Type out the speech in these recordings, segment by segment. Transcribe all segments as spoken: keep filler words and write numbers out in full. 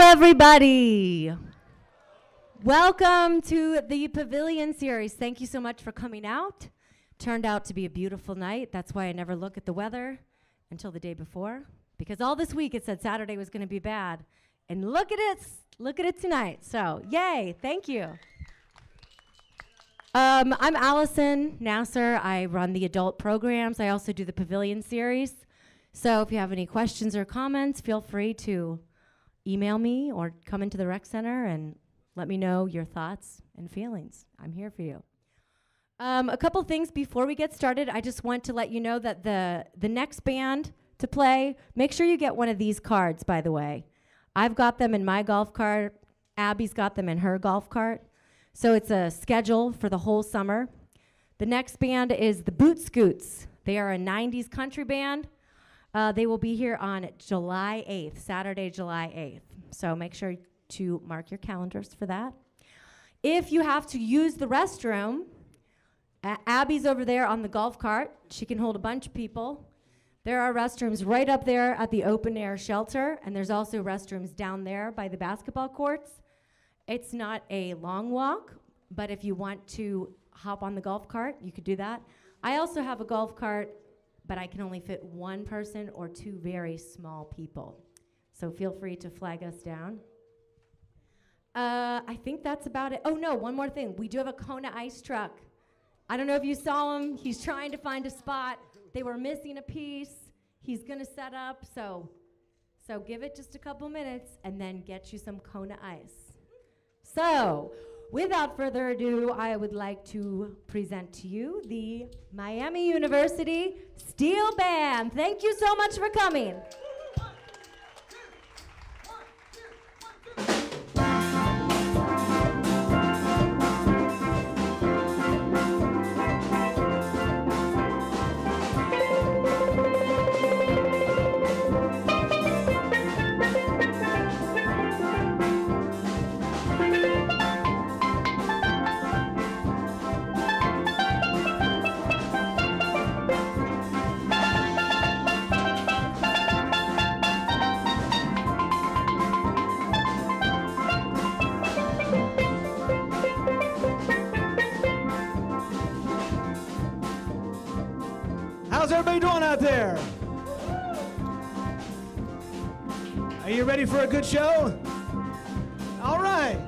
everybody. Welcome to the Pavilion series. Thank you so much for coming out. Turned out to be a beautiful night. That's why I never look at the weather until the day before, because all this week it said Saturday was going to be bad. And look at it, look at it tonight. So, yay, thank you. Um, I'm Allison Nasser. I run the adult programs. I also do the Pavilion series. So if you have any questions or comments, feel free to email me or come into the rec center and let me know your thoughts and feelings. I'm here for you. Um, a couple things before we get started. I just want to let you know that the, the next band to play, make sure you get one of these cards, by the way. I've got them in my golf cart. Abby's got them in her golf cart. So it's a schedule for the whole summer. The next band is the Boot Scoots. They are a nineties country band. Uh, they will be here on July eighth, Saturday, July eighth. So make sure to mark your calendars for that. If you have to use the restroom, A- Abby's over there on the golf cart. She can hold a bunch of people. There are restrooms right up there at the open air shelter, and there's also restrooms down there by the basketball courts. It's not a long walk, but if you want to hop on the golf cart, you could do that. I also have a golf cart, but I can only fit one person or two very small people. So feel free to flag us down. Uh, I think that's about it. Oh no, one more thing. We do have a Kona ice truck. I don't know if you saw him. He's trying to find a spot. They were missing a piece. He's gonna set up, so, so give it just a couple minutes and then get you some Kona ice. So, without further ado, I would like to present to you the Miami University Steel Band. Thank you so much for coming. How's everybody doing out there? Are you ready for a good show? All right.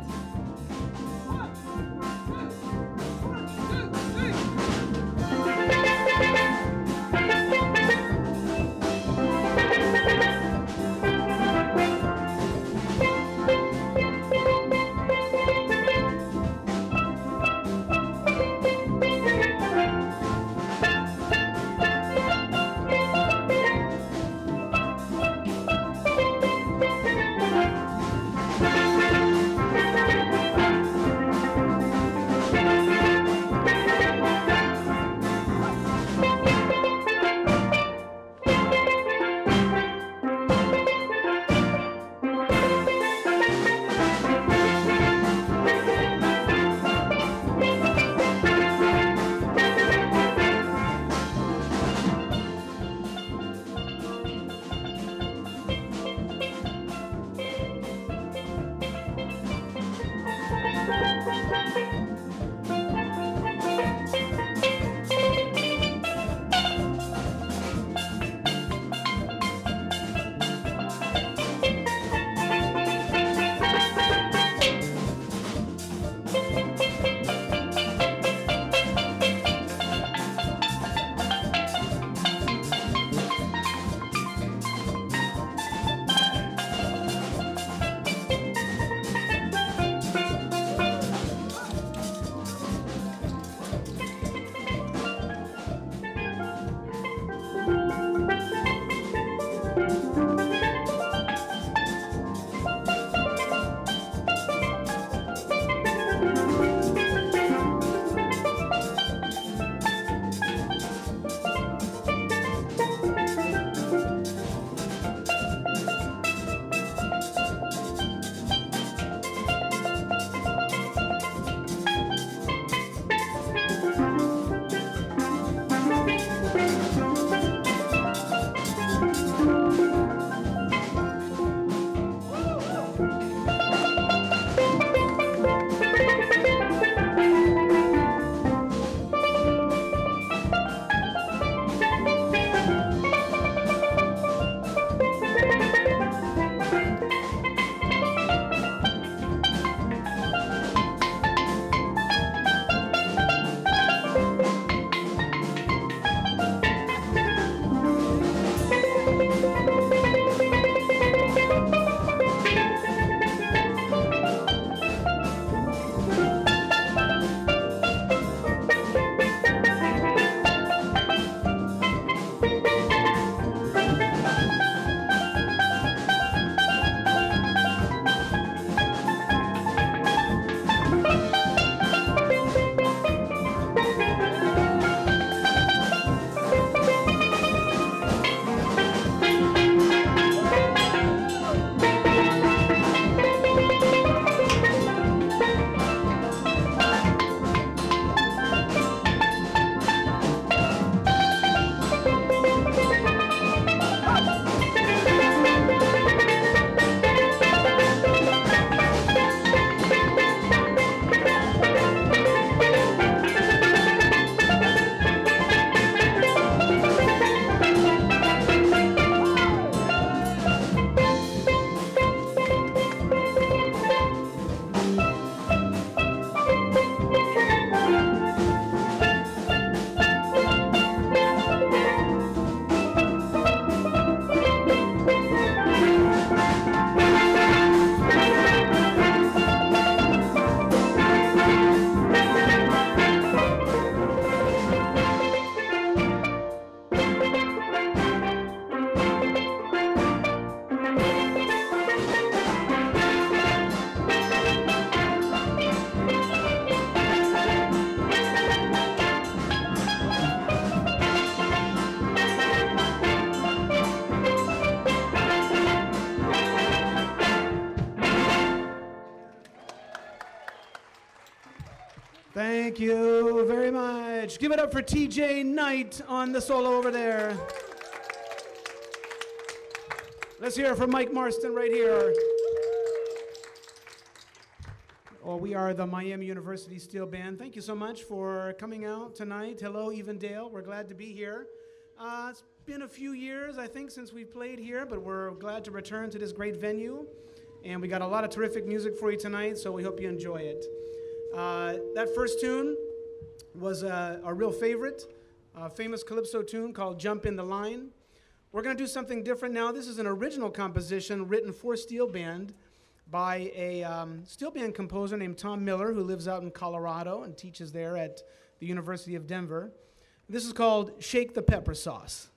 Thank you very much. Give it up for T J Knight on the solo over there. Let's hear it from Mike Marston right here. Oh, we are the Miami University Steel Band. Thank you so much for coming out tonight. Hello, Evendale. We're glad to be here. Uh, it's been a few years, I think, since we've played here, but we're glad to return to this great venue. And we got a lot of terrific music for you tonight, so we hope you enjoy it. Uh, that first tune was uh, a real favorite, a famous calypso tune called Jump in the Line. We're going to do something different now. This is an original composition written for steel band by a um, steel band composer named Tom Miller, who lives out in Colorado and teaches there at the University of Denver. This is called Shake the Pepper Sauce.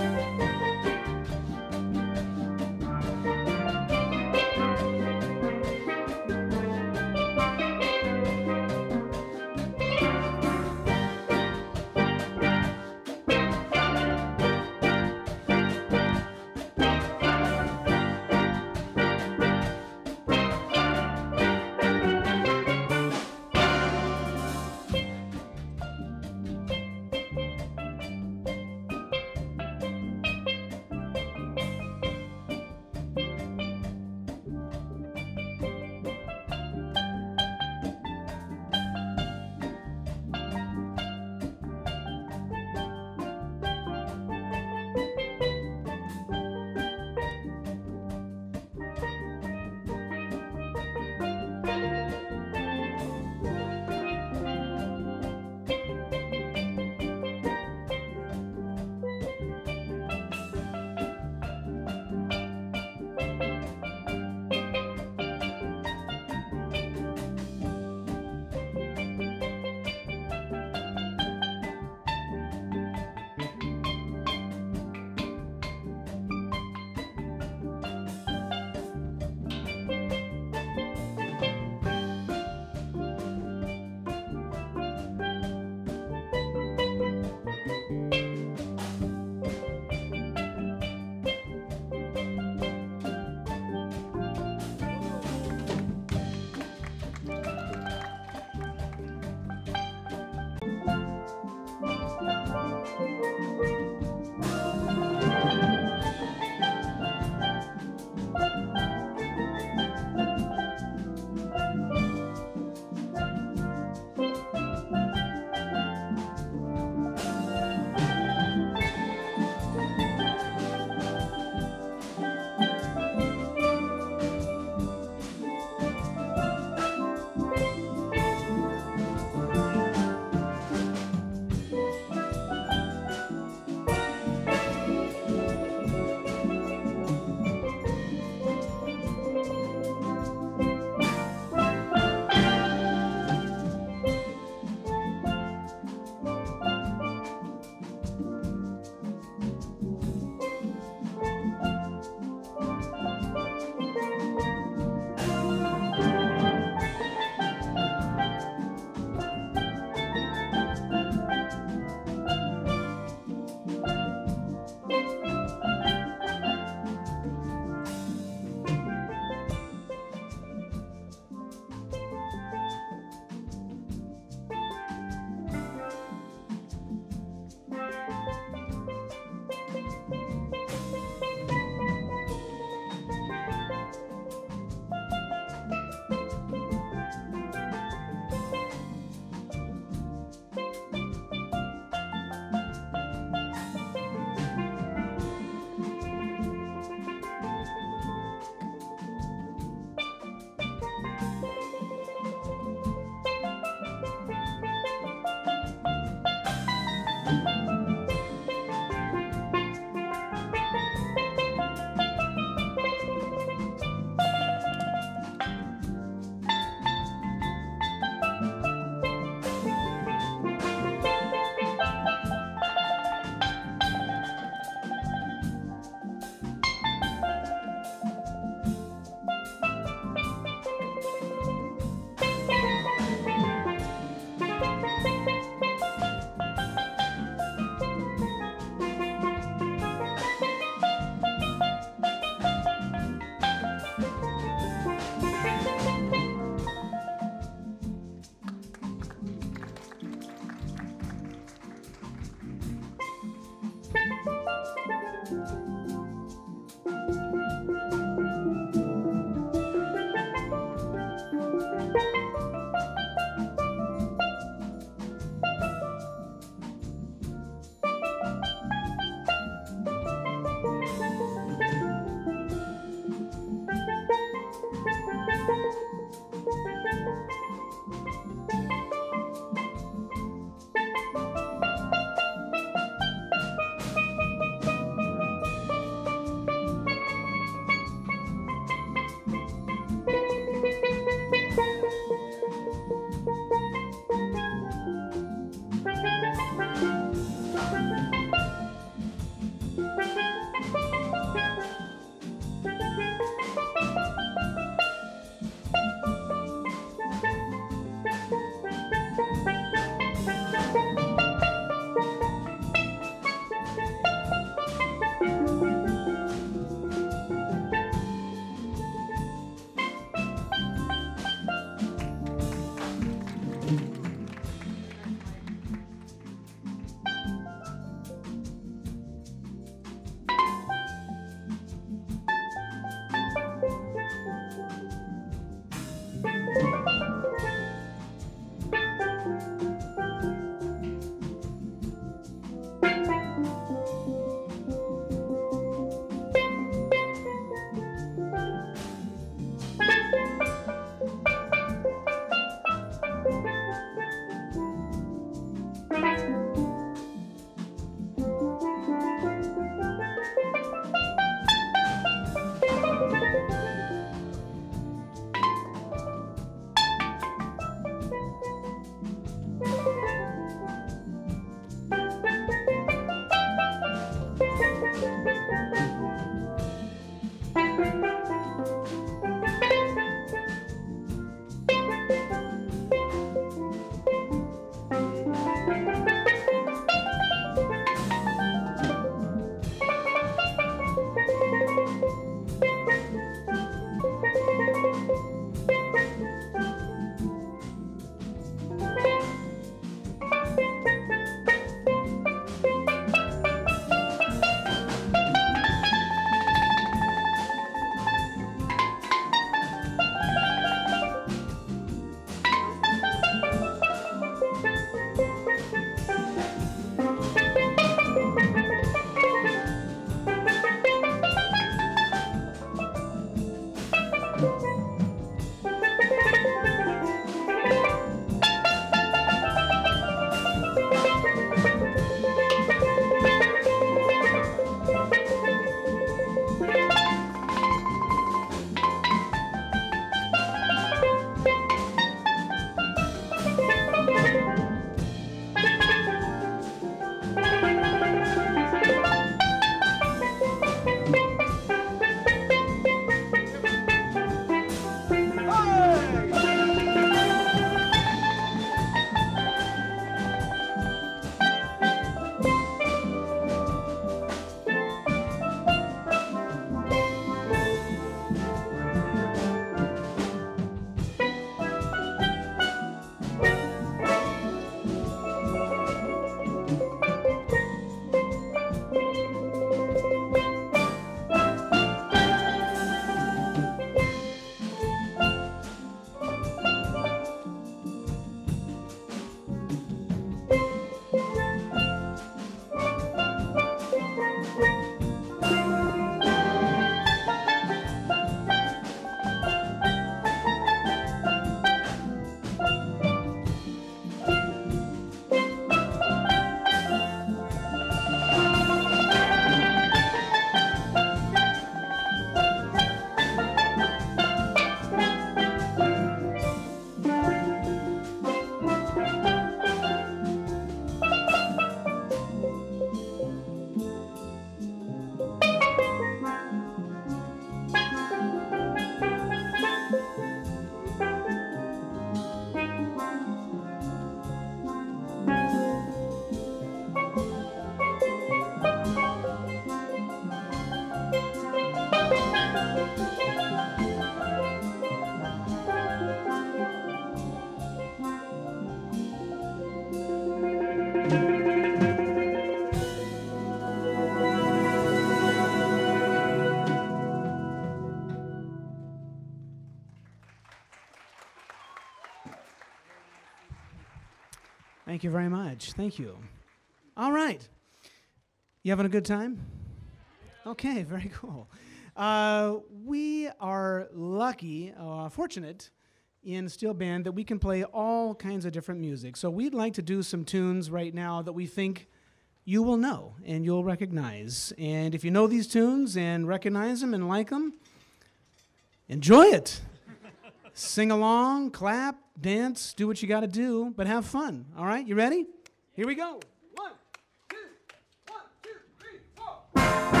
Thank you very much. Thank you. All right. You having a good time? Okay, very cool. Uh, we are lucky, uh, fortunate in Steel Band that we can play all kinds of different music. So we'd like to do some tunes right now that we think you will know and you'll recognize. And if you know these tunes and recognize them and like them, enjoy it. Sing along, clap, dance, do what you got to do, but have fun. All right, you ready? Here we go. One, two, one, two, three, four.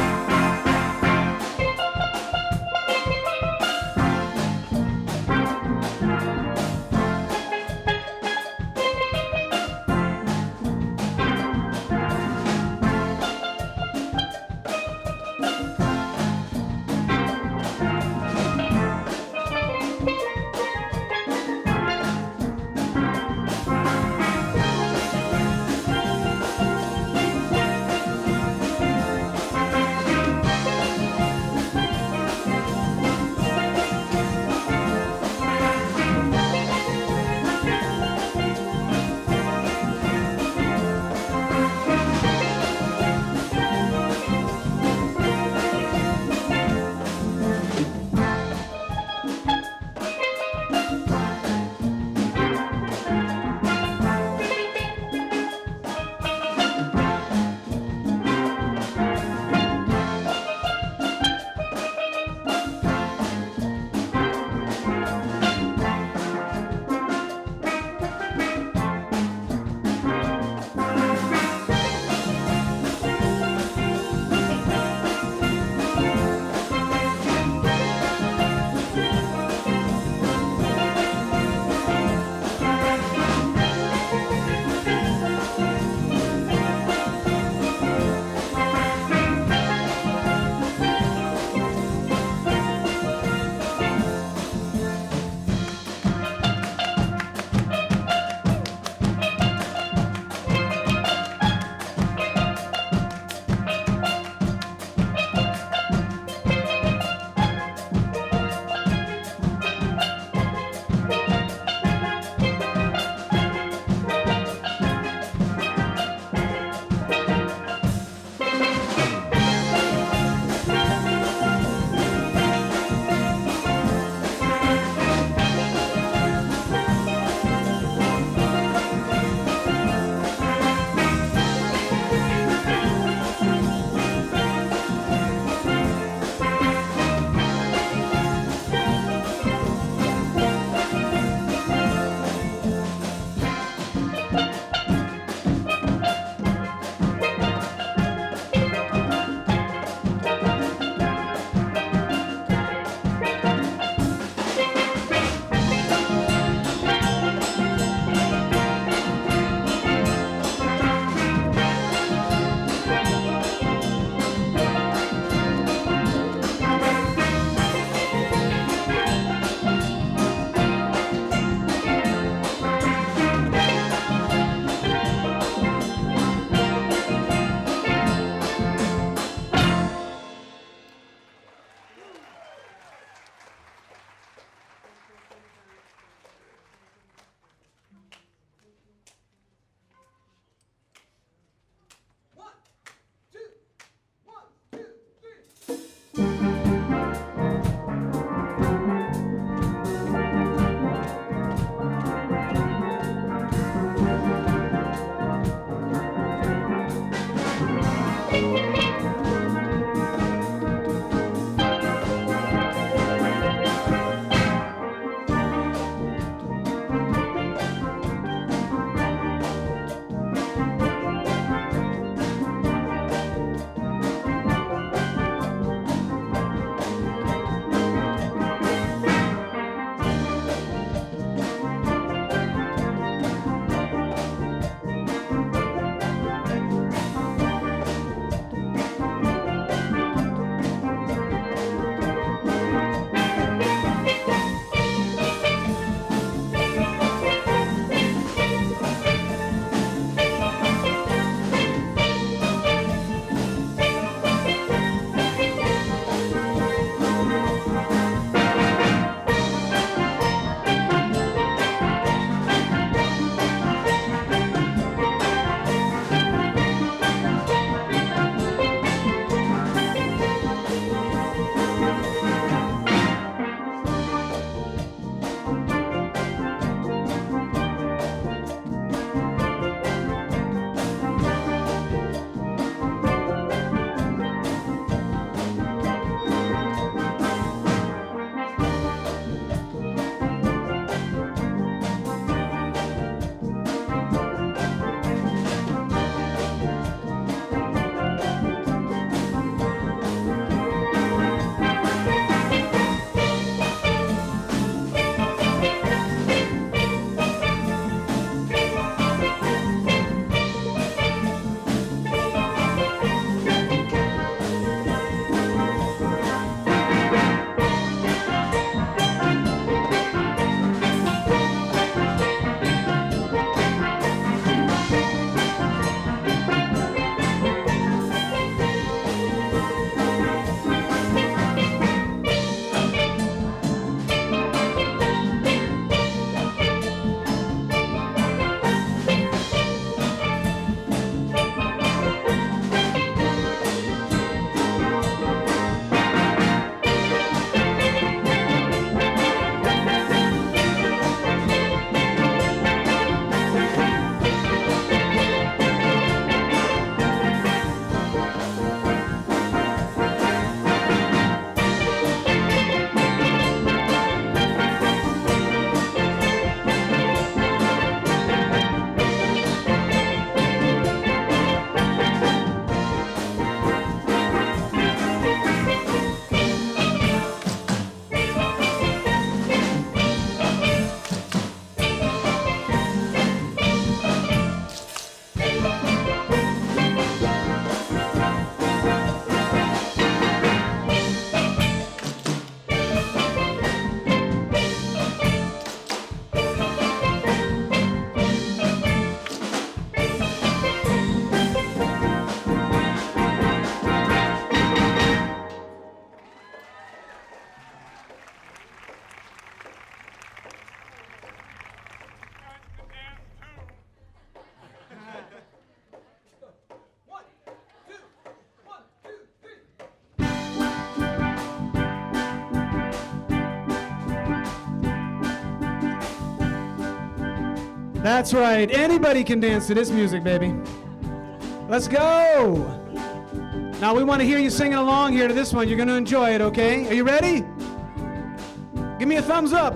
That's right. Anybody can dance to this music, baby. Let's go. Now we want to hear you singing along here to this one. You're going to enjoy it, okay? Are you ready? Give me a thumbs up.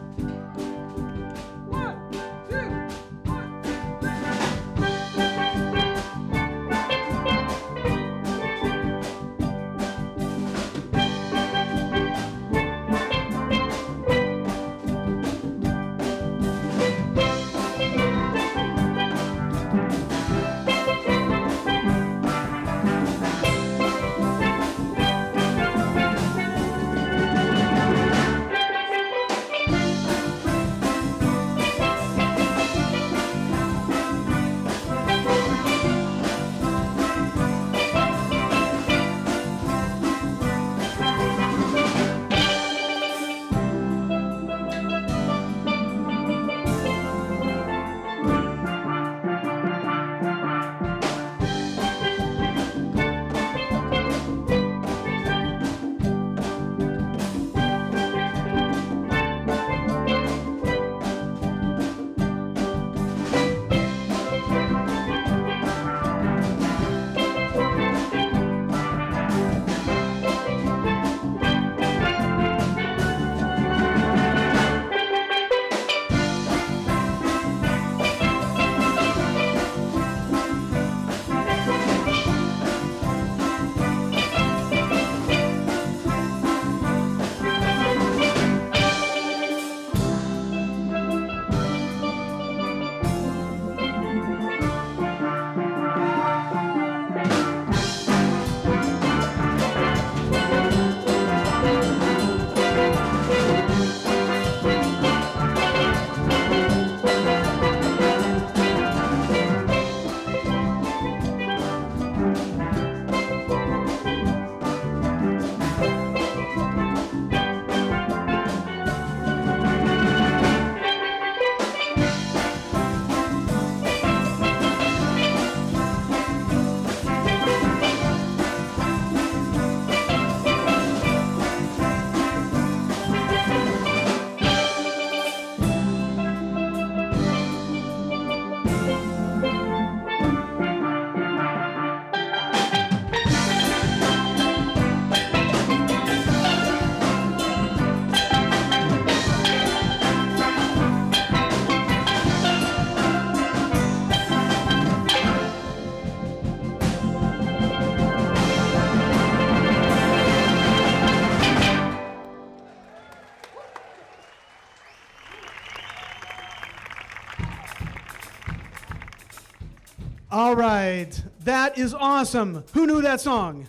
All right, that is awesome. Who knew that song?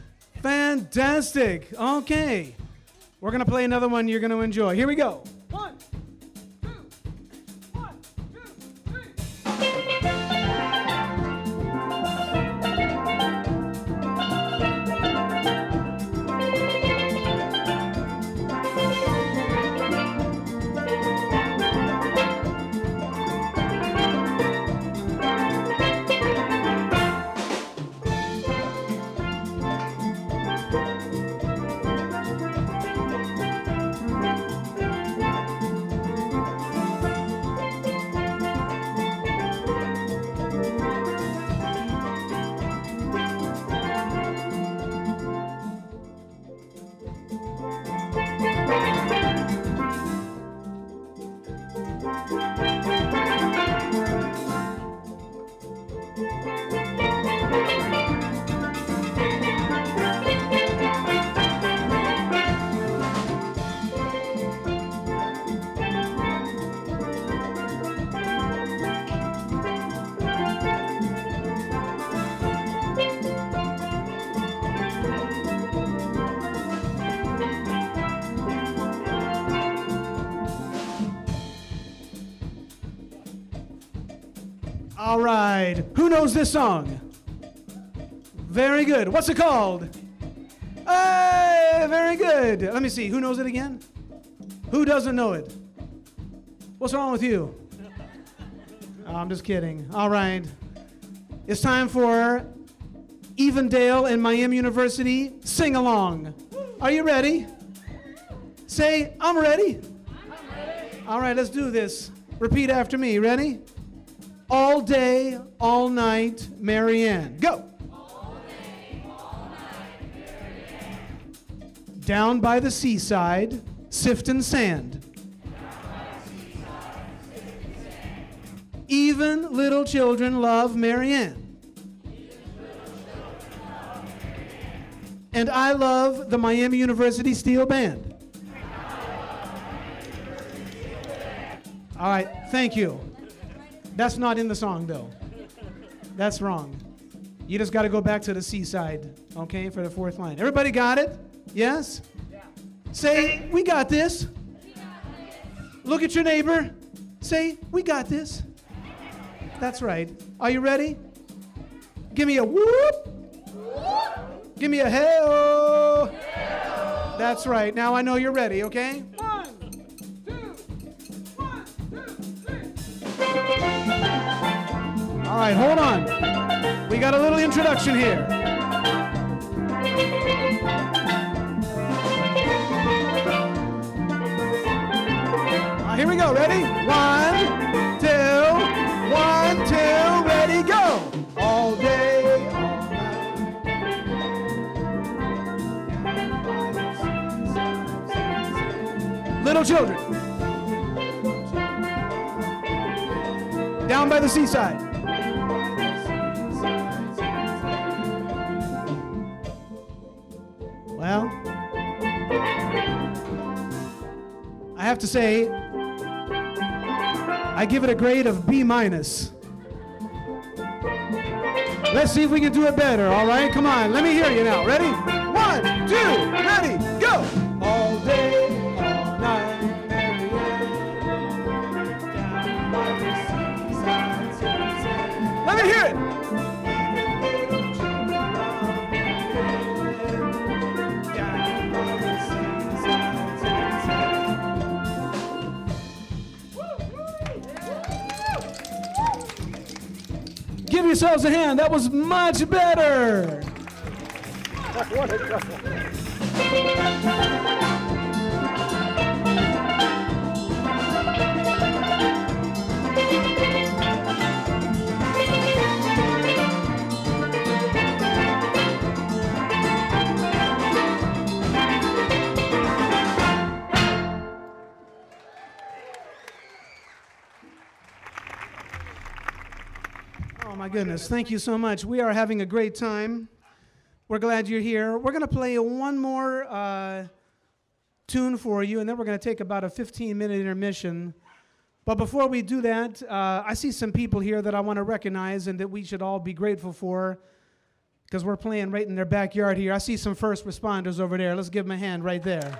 Fantastic. Okay, we're gonna play another one you're gonna enjoy. Here we go. One, two, one, two, three. All right, who knows this song? Very good. What's it called? Hey, very good. Let me see, who knows it again? Who doesn't know it? What's wrong with you? Oh, I'm just kidding. All right, it's time for Evendale and Miami University sing along. Are you ready? Say, I'm ready. I'm ready. All right, let's do this. Repeat after me. Ready? All day, all night, Marianne. Go. All day, all night, Marianne. Down by the seaside, sifting sand. Even little children love Marianne. And I love the Miami University Steel Band. All right, thank you. That's not in the song, though. That's wrong. You just got to go back to the seaside, okay, for the fourth line. Everybody got it? Yes? Yeah. Say, we got this. We got this. Look at your neighbor. Say, we got this. That's right. Are you ready? Give me a whoop. Whoop. Give me a hey-oh. Hey-oh. That's right. Now I know you're ready, okay? One, two, one, two, three. All right, hold on. We got a little introduction here. Uh, here we go. Ready? One, two. One, two, ready, go! All day, all night. Little children. Down by the seaside. Well, I have to say, I give it a grade of B minus. Let's see if we can do it better, all right? Come on, let me hear you now. Ready? One, two, ready, go! All day, all night, Marianne, down by the seaside. Let me hear it! Give yourselves a hand. That was much better. Oh my goodness, thank you so much. We are having a great time. We're glad you're here. We're going to play one more uh, tune for you, and then we're going to take about a fifteen minute intermission. But before we do that, uh, I see some people here that I want to recognize and that we should all be grateful for, because we're playing right in their backyard here. I see some first responders over there. Let's give them a hand right there.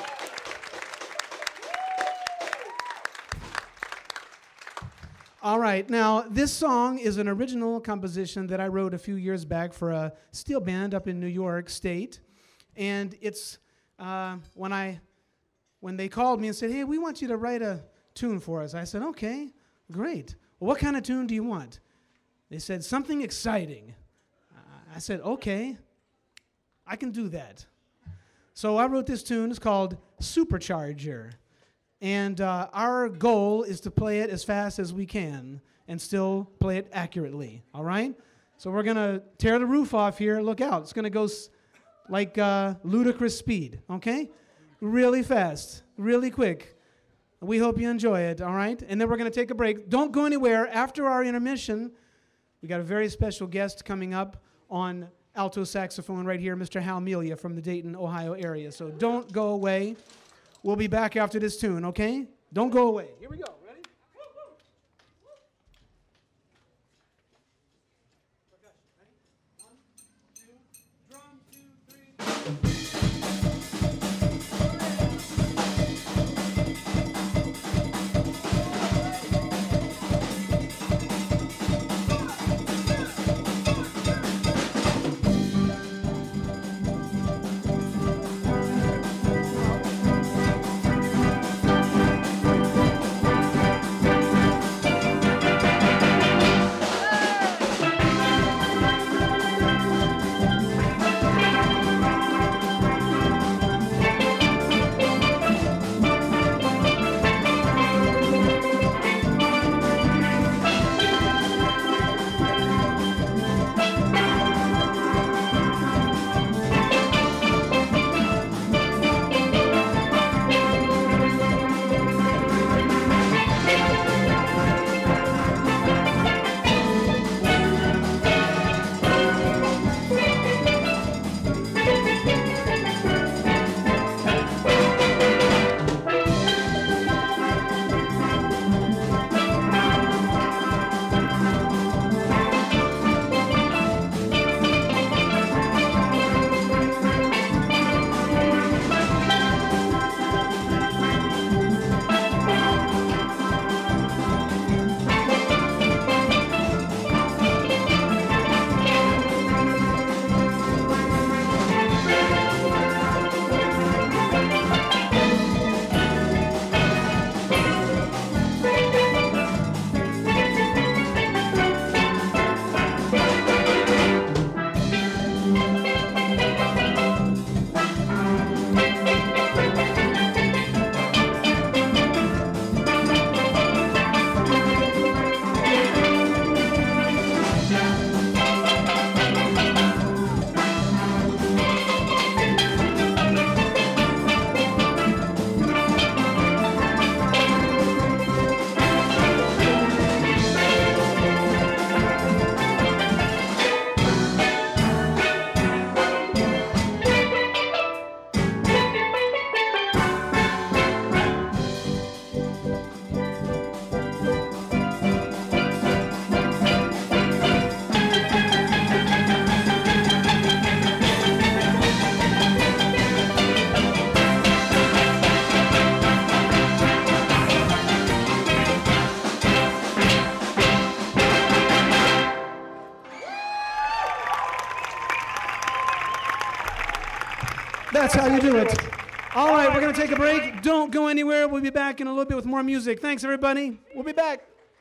All right, now this song is an original composition that I wrote a few years back for a steel band up in New York State, and it's uh, when I when they called me and said, "Hey, we want you to write a tune for us." I said, "Okay, great. Well, what kind of tune do you want?" They said, "Something exciting." Uh, I said, "Okay, I can do that." So I wrote this tune. It's called Supercharger. And uh, our goal is to play it as fast as we can and still play it accurately, all right? So we're going to tear the roof off here. Look out. It's going to go s- like uh, ludicrous speed, okay? Really fast, really quick. We hope you enjoy it, all right? And then we're going to take a break. Don't go anywhere. After our intermission, we got a very special guest coming up on alto saxophone right here, Mister Hal Melia from the Dayton, Ohio area. So don't go away. We'll be back after this tune, okay? Don't go away. Here we go. Ready? Woo, woo. Woo. Percussion. Ready? One, two, drum, two, three. to take a break. Don't go anywhere. We'll be back in a little bit with more music. Thanks, everybody. We'll be back.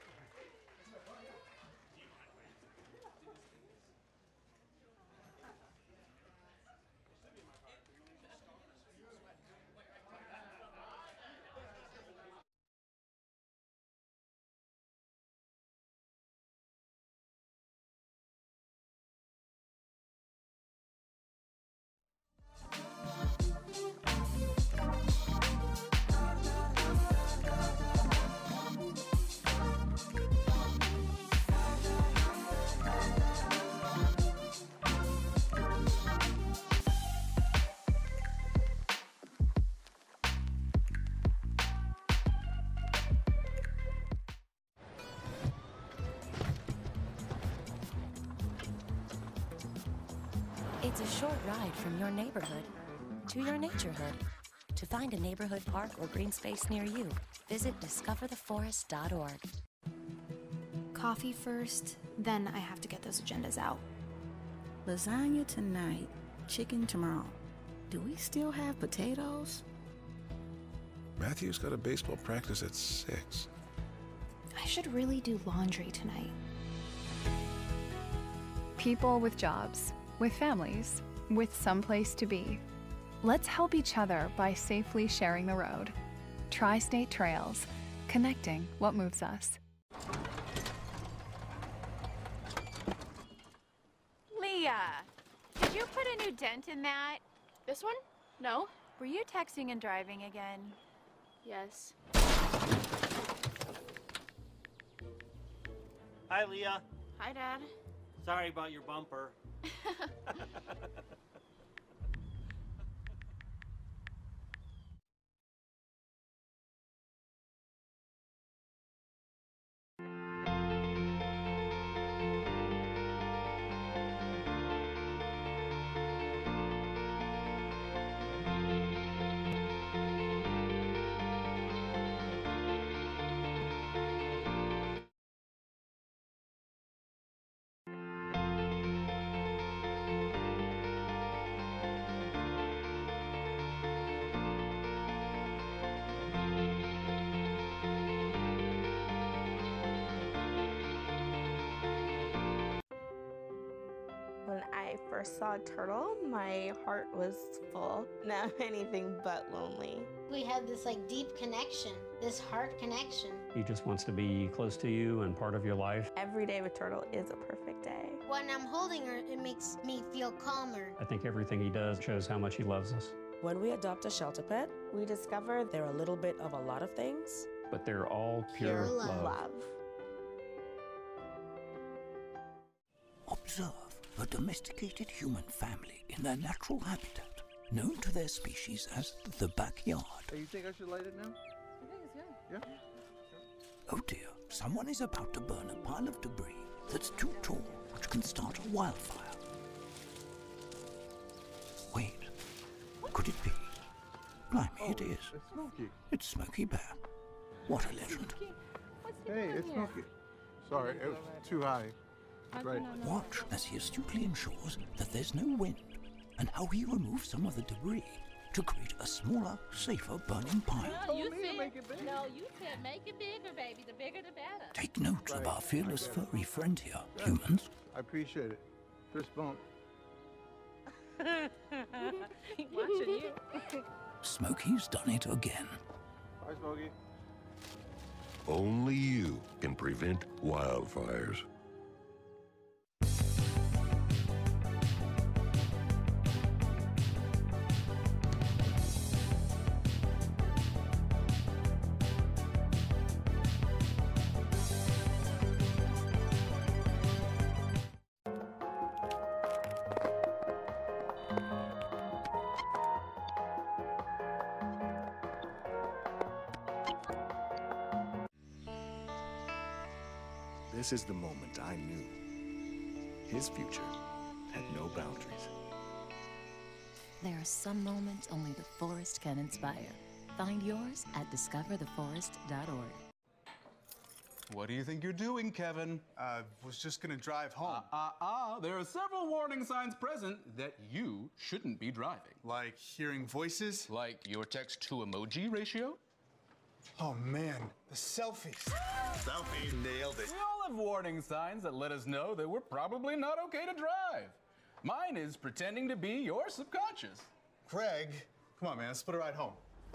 It's a short ride from your neighborhood to your naturehood. To find a neighborhood park or green space near you, visit discover the forest dot org. Coffee first, then I have to get those agendas out. Lasagna tonight, chicken tomorrow. Do we still have potatoes? Matthew's got a baseball practice at six. I should really do laundry tonight. People with jobs, with families, with someplace to be. Let's help each other by safely sharing the road. Tri-State Trails, connecting what moves us. Leah, did you put a new dent in that? This one? No. Were you texting and driving again? Yes. Hi, Leah. Hi, Dad. Sorry about your bumper. When I first saw a turtle, my heart was full. Now anything but lonely. We have this like deep connection, this heart connection. He just wants to be close to you and part of your life. Every day with Turtle is a perfect day. When I'm holding her, it makes me feel calmer. I think everything he does shows how much he loves us. When we adopt a shelter pet, we discover they're a little bit of a lot of things. But they're all pure, Pure love. love. Love. Observe a domesticated human family in their natural habitat, known to their species as the backyard. Hey, you think I should light it now? I think it's good. Yeah? Oh dear, someone is about to burn a pile of debris that's too tall, which can start a wildfire. Wait, could it be? Blimey, oh, it is. It's Smokey. It's Smokey Bear. What a legend. Hey, it's Smokey. Sorry, it was too high. Right. Watch as he astutely ensures that there's no wind, and how he removes some of the debris to create a smaller, safer burning pile. No, you said, make it bigger. No, you said make it bigger, baby. The bigger, the better. Take note Right. of our fearless I furry friend here, Yeah. humans. I appreciate it. Fist bump. Watching you. Smokey's done it again. Bye, Smokey. Only you can prevent wildfires. This is the moment I knew his future had no boundaries. There are some moments only the forest can inspire. Find yours at discover the forest dot org. What do you think you're doing, Kevin? Uh, was just gonna drive home. Uh, uh, uh, there are several warning signs present that you shouldn't be driving. Like hearing voices? Like your text-to-emoji ratio? Oh man, the selfies. Selfie, nailed it. We all have warning signs that let us know that we're probably not okay to drive. Mine is pretending to be your subconscious. Craig, come on man, let's split a ride home.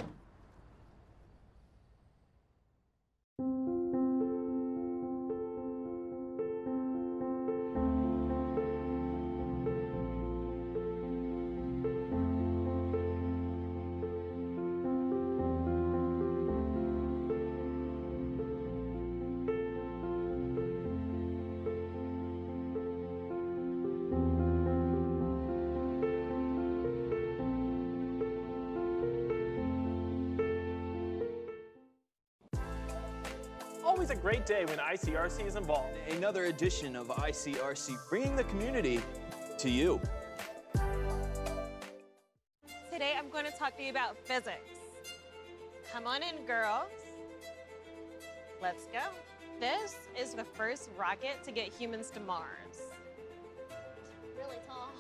Always a great day when I C R C is involved. Another edition of I C R C, bringing the community to you. Today I'm going to talk to you about physics. Come on in, girls. Let's go. This is the first rocket to get humans to Mars. Really tall.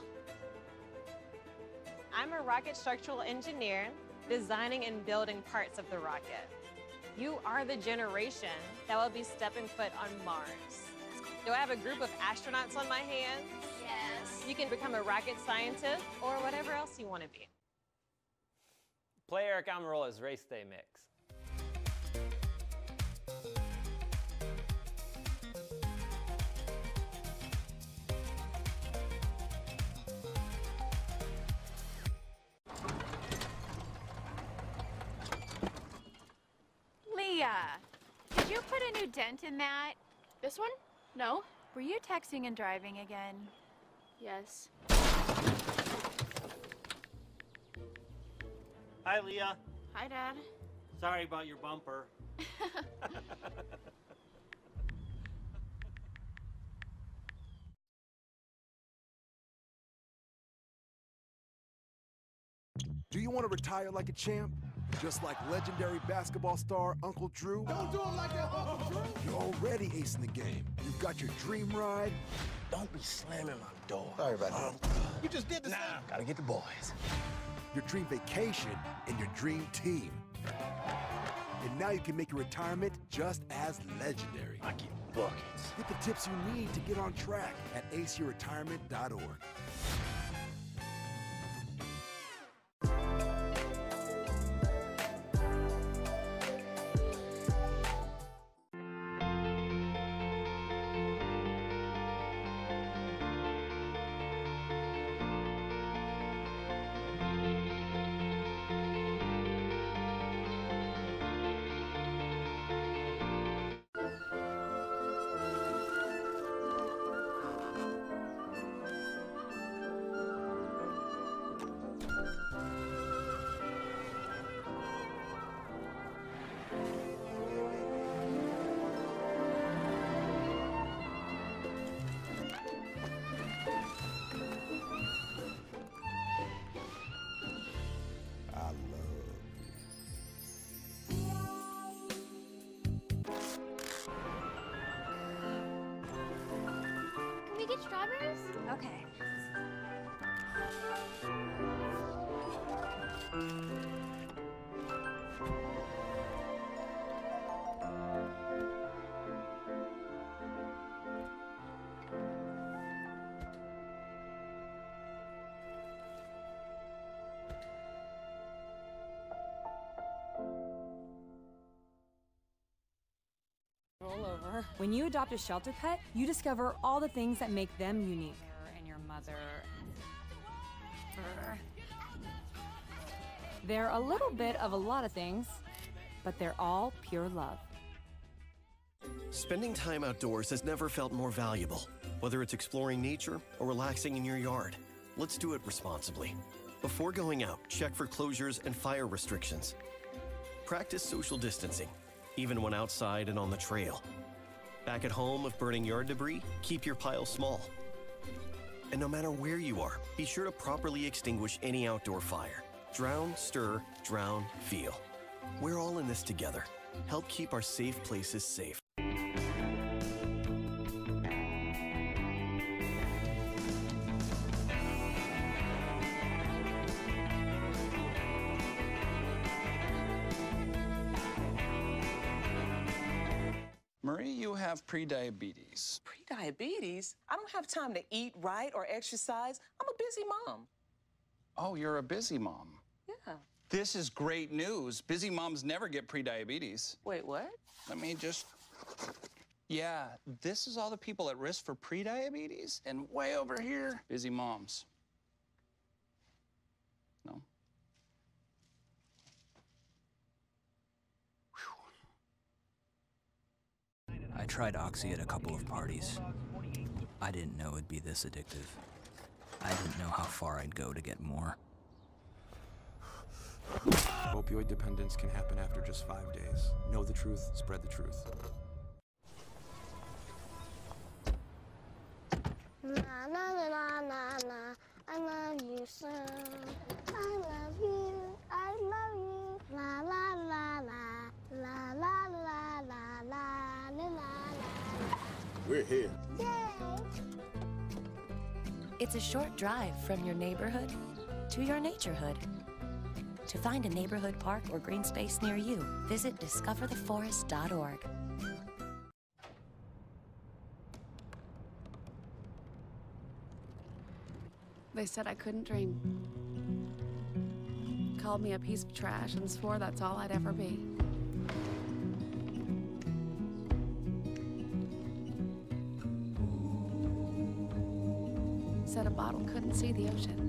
I'm a rocket structural engineer, designing and building parts of the rocket. You are the generation that will be stepping foot on Mars. Do I have a group of astronauts on my hands? Yes. You can become a rocket scientist or whatever else you want to be. Play Eric Amarola's Race Day Mix. Leah, did you put a new dent in that? This one? No. Were you texting and driving again? Yes. Hi, Leah. Hi, Dad. Sorry about your bumper. Do you want to retire like a champ? Just like legendary basketball star Uncle Drew? Don't do him like that, Uncle Drew! You're already acing the game. You've got your dream ride. Don't be slamming my door. Sorry about that. You just did the Nah, same. Gotta get the boys. Your dream vacation and your dream team. And now you can make your retirement just as legendary. I get buckets. Get the tips you need to get on track at ace your retirement dot org. Can we get strawberries? Okay. Roll over. When you adopt a shelter pet, you discover all the things that make them unique. And your mother. They're a little bit of a lot of things, but they're all pure love. Spending time outdoors has never felt more valuable. Whether it's exploring nature or relaxing in your yard, let's do it responsibly. Before going out, check for closures and fire restrictions. Practice social distancing, even when outside and on the trail. Back at home, if burning yard debris, keep your pile small. And no matter where you are, be sure to properly extinguish any outdoor fire. Drown, stir, drown, feel. We're all in this together. Help keep our safe places safe. Marie, you have prediabetes. Prediabetes? I don't have time to eat right or exercise. I'm a busy mom. Oh, you're a busy mom. Yeah. This is great news. Busy moms never get prediabetes. Wait, what? Let me just... Yeah, this is all the people at risk for prediabetes, and way over here, busy moms. No? I tried Oxy at a couple of parties. I didn't know it'd be this addictive. I didn't know how far I'd go to get more. Opioid dependence can happen after just five days. Know the truth, spread the truth. La la la la la la, I love you so. I love you, I love you. La la la la, la la la la la la la. We're here. Yay! It's a short drive from your neighborhood to your naturehood. To find a neighborhood park or green space near you, visit discover the forest dot org. They said I couldn't dream. Called me a piece of trash and swore that's all I'd ever be. Said a bottle couldn't see the ocean.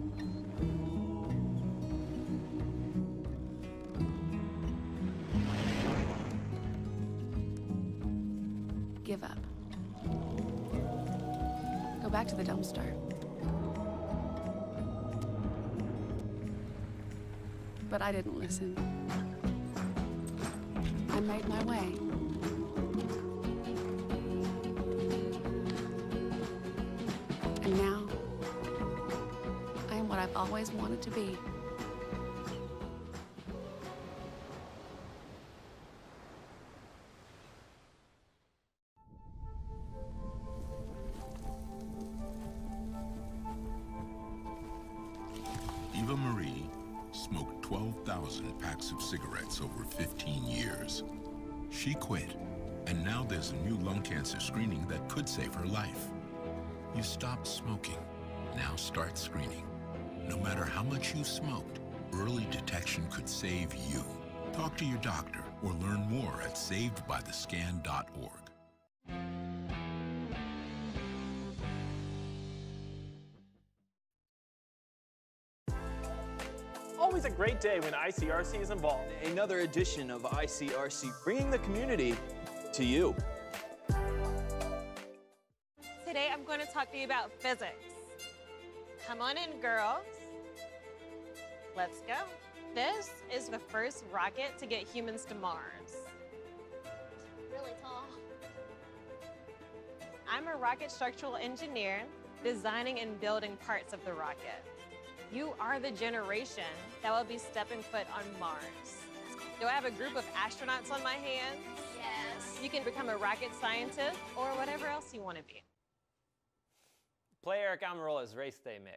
Give up. Go back to the dumpster. But I didn't listen. I made my way. And now, I am what I've always wanted to be. Eva Marie smoked twelve thousand packs of cigarettes over fifteen years. She quit, and now there's a new lung cancer screening that could save her life. You stopped smoking. Now start screening. No matter how much you smoked, early detection could save you. Talk to your doctor or learn more at saved by the scan dot org. Always a great day when I C R C is involved. Another edition of I C R C, bringing the community to you. Today I'm going to talk to you about physics. Come on in, girls. Let's go. This is the first rocket to get humans to Mars. Really tall. I'm a rocket structural engineer, designing and building parts of the rocket. You are the generation that will be stepping foot on Mars. Do I have a group of astronauts on my hands? Yes. You can become a rocket scientist or whatever else you want to be. Play Eric Amarola's Race Day Mix.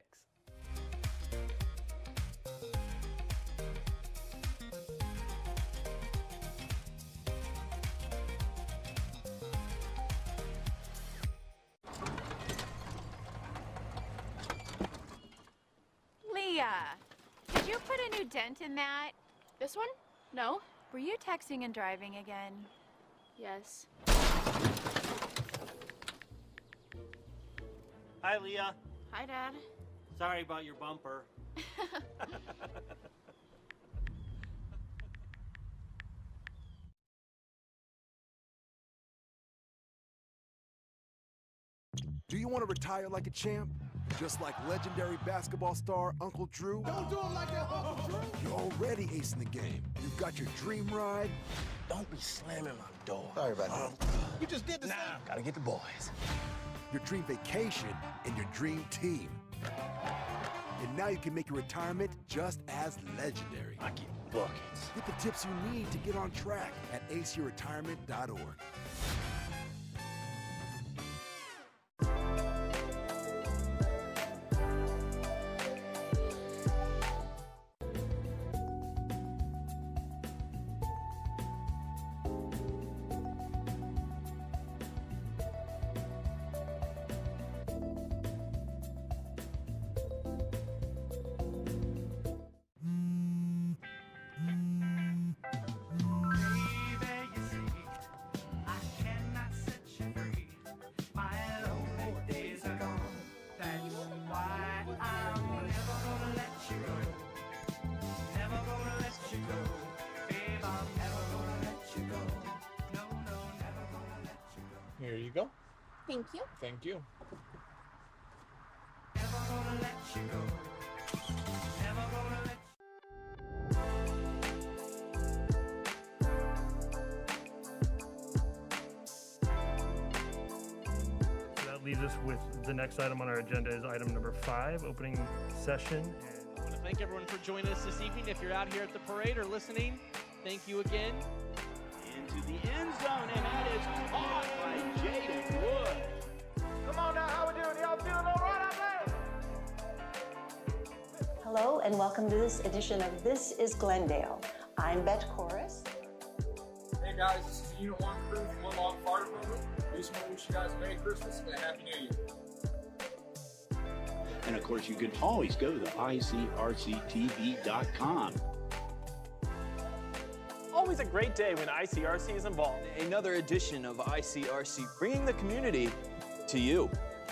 Leah, did you put a new dent in that? This one? No. Were you texting and driving again? Yes. Hi, Leah. Hi, Dad. Sorry about your bumper. Do you want to retire like a champ? Just like legendary basketball star Uncle Drew? Don't do him like that, Uncle Drew! You're already acing the game. You've got your dream ride. Don't be slamming my door. Sorry about that. You just did the same. Gotta get the boys. Your dream vacation and your dream team. And now you can make your retirement just as legendary. I get buckets. Get the tips you need to get on track at A C retirement dot org. Here you go. Thank you. Thank you. Leaves us with the next item on our agenda is item number five, opening session. I want to thank everyone for joining us this evening. If you're out here at the parade or listening, thank you again. Into the end zone, and that is caught by Jaden Wood. Come on now, how we doing? Y'all feeling all right out there? Hello, and welcome to this edition of This is Glendale. I'm Bet Chorus. Hey guys, this is Unit one crew from Lamont Fire Department. We just want to wish you guys a Merry Christmas and a Happy New Year. And of course, you can always go to I C R C T V dot com. Always a great day when I C R C is involved. Another edition of I C R C, bringing the community to you.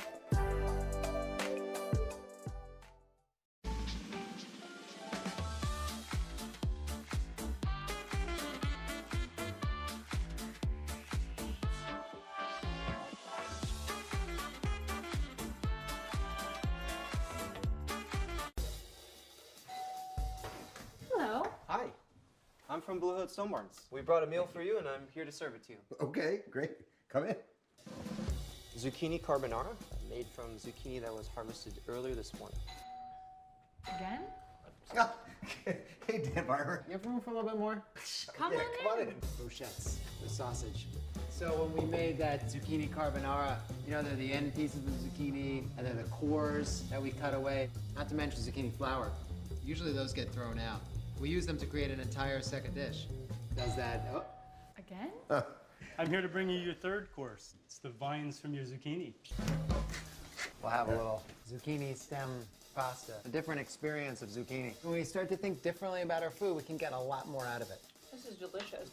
Hello. Hi, I'm from Blue Hood Stone Barns. We brought a meal for you, and I'm here to serve it to you. Okay, great. Come in. Zucchini carbonara, made from zucchini that was harvested earlier this morning. Again? Hey, Dan Barber. You have room for a little bit more? Come yeah, on come in. on in. Brochettes with sausage. So when we made that zucchini carbonara, you know, they're the end pieces of the zucchini, and then the cores that we cut away, not to mention zucchini flour. Usually those get thrown out. We use them to create an entire second dish. Does that, oh. Again? Uh, I'm here to bring you your third course. It's the vines from your zucchini. We'll have a little zucchini stem pasta, a different experience of zucchini. When we start to think differently about our food, we can get a lot more out of it. This is delicious.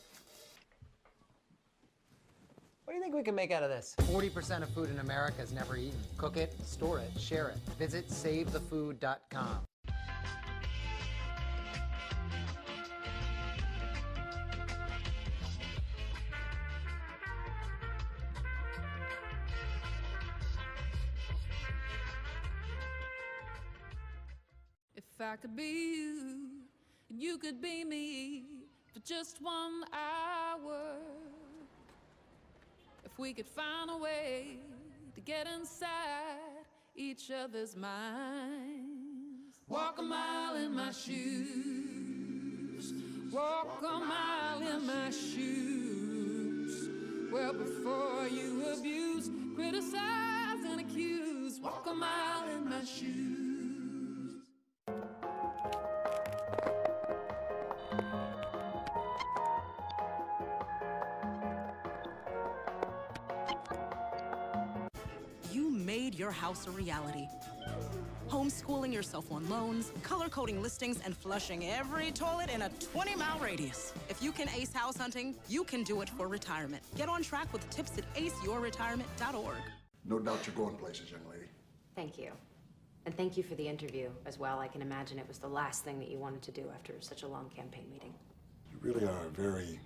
What do you think we can make out of this? forty percent of food in America is never eaten. Cook it, store it, share it. Visit save the food dot com. If I could be you, and you could be me for just one hour. If we could find a way to get inside each other's minds. Walk a mile in my shoes. Walk a mile in my shoes. Well, before you abuse, criticize, and accuse. Walk a mile in my shoes. You made your house a reality. Homeschooling yourself on loans, color-coding listings, and flushing every toilet in a twenty mile radius. If you can ace house hunting, you can do it for retirement. Get on track with tips at ace your retirement dot org. No doubt you're going places, young lady. Thank you. And thank you for the interview as well. I can imagine it was the last thing that you wanted to do after such a long campaign meeting. You really are a very...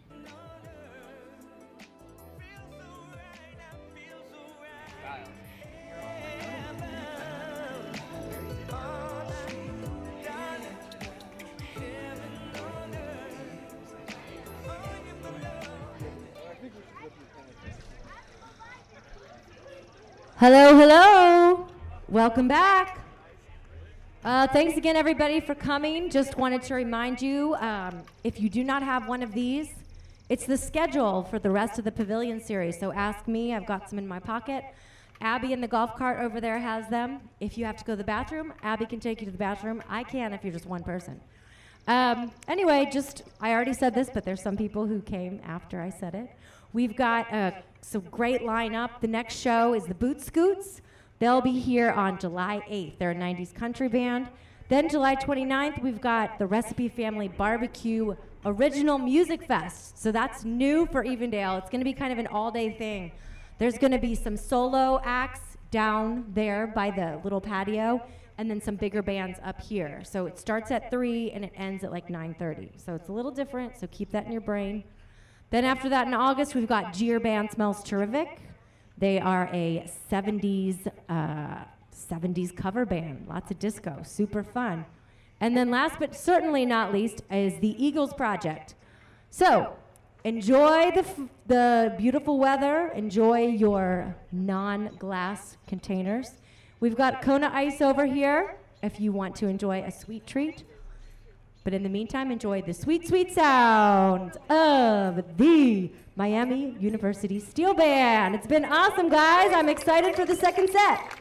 Hello, hello. Welcome back. Uh, thanks again, everybody, for coming. Just wanted to remind you, um, if you do not have one of these, it's the schedule for the rest of the Pavilion series. So ask me. I've got some in my pocket. Abby in the golf cart over there has them. If you have to go to the bathroom, Abby can take you to the bathroom. I can if you're just one person. Um, anyway, just, I already said this, but there's some people who came after I said it. We've got a some great lineup. The next show is the Boot Scoots. They'll be here on July eighth. They're a nineties country band. Then July twenty-ninth, we've got the Recipe Family Barbecue Original Music Fest. So that's new for Evendale. It's gonna be kind of an all-day thing. There's gonna be some solo acts down there by the little patio, and then some bigger bands up here. So it starts at three and it ends at like nine thirty. So it's a little different, so keep that in your brain. Then after that in August, we've got Jeer Band Smells Terrific. They are a seventies, uh, seventies cover band, lots of disco, super fun. And then last but certainly not least is the Eagles Project. So enjoy the, f the beautiful weather, enjoy your non-glass containers. We've got Kona Ice over here if you want to enjoy a sweet treat. But in the meantime, enjoy the sweet, sweet sounds of the Miami University Steel Band. It's been awesome, guys. I'm excited for the second set.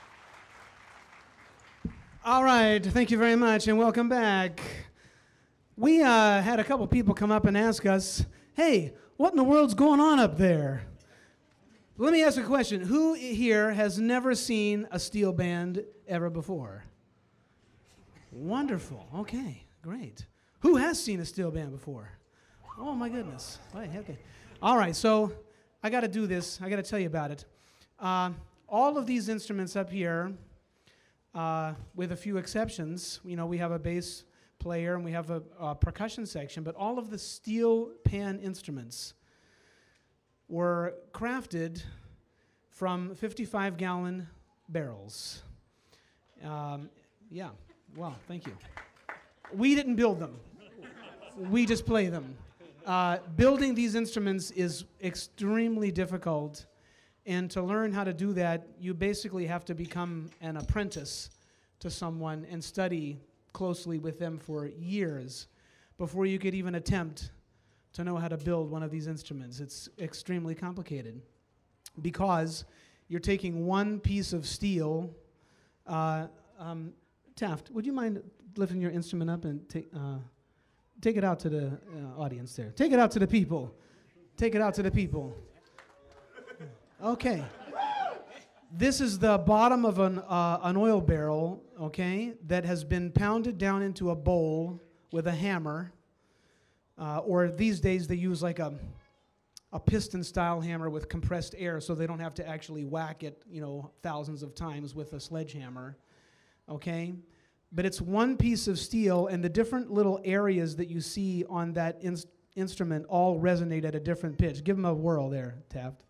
All right, thank you very much and welcome back. we uh, had a couple people come up and ask us, hey, what in the world's going on up there? Let me ask a question. Who here has never seen a steel band ever before? Wonderful. Okay, great. Who has seen a steel band before? Oh, my goodness. Right, okay. All right, so I got to do this. I got to tell you about it. Uh, all of these instruments up here, uh, with a few exceptions, you know, we have a bass player and we have a, a percussion section, but all of the steel pan instruments were crafted from fifty-five gallon barrels. Um, yeah, well, thank you. We didn't build them. We just play them. Uh, building these instruments is extremely difficult, and to learn how to do that, you basically have to become an apprentice to someone and study closely with them for years before you could even attempt to know how to build one of these instruments. It's extremely complicated because you're taking one piece of steel. Uh, um, Taft, would you mind lifting your instrument up and take uh, take it out to the uh, audience there? Take it out to the people. Take it out to the people. Okay. This is the bottom of an, uh, an oil barrel, okay, that has been pounded down into a bowl with a hammer. Uh, or these days they use like a, a piston-style hammer with compressed air so they don't have to actually whack it, you know, thousands of times with a sledgehammer, okay? But it's one piece of steel, and the different little areas that you see on that ins instrument all resonate at a different pitch. Give them a whirl there, Taft.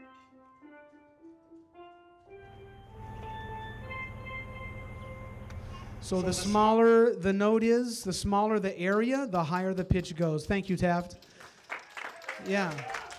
So the smaller the note is, the smaller the area, the higher the pitch goes. Thank you, Taft. Yeah.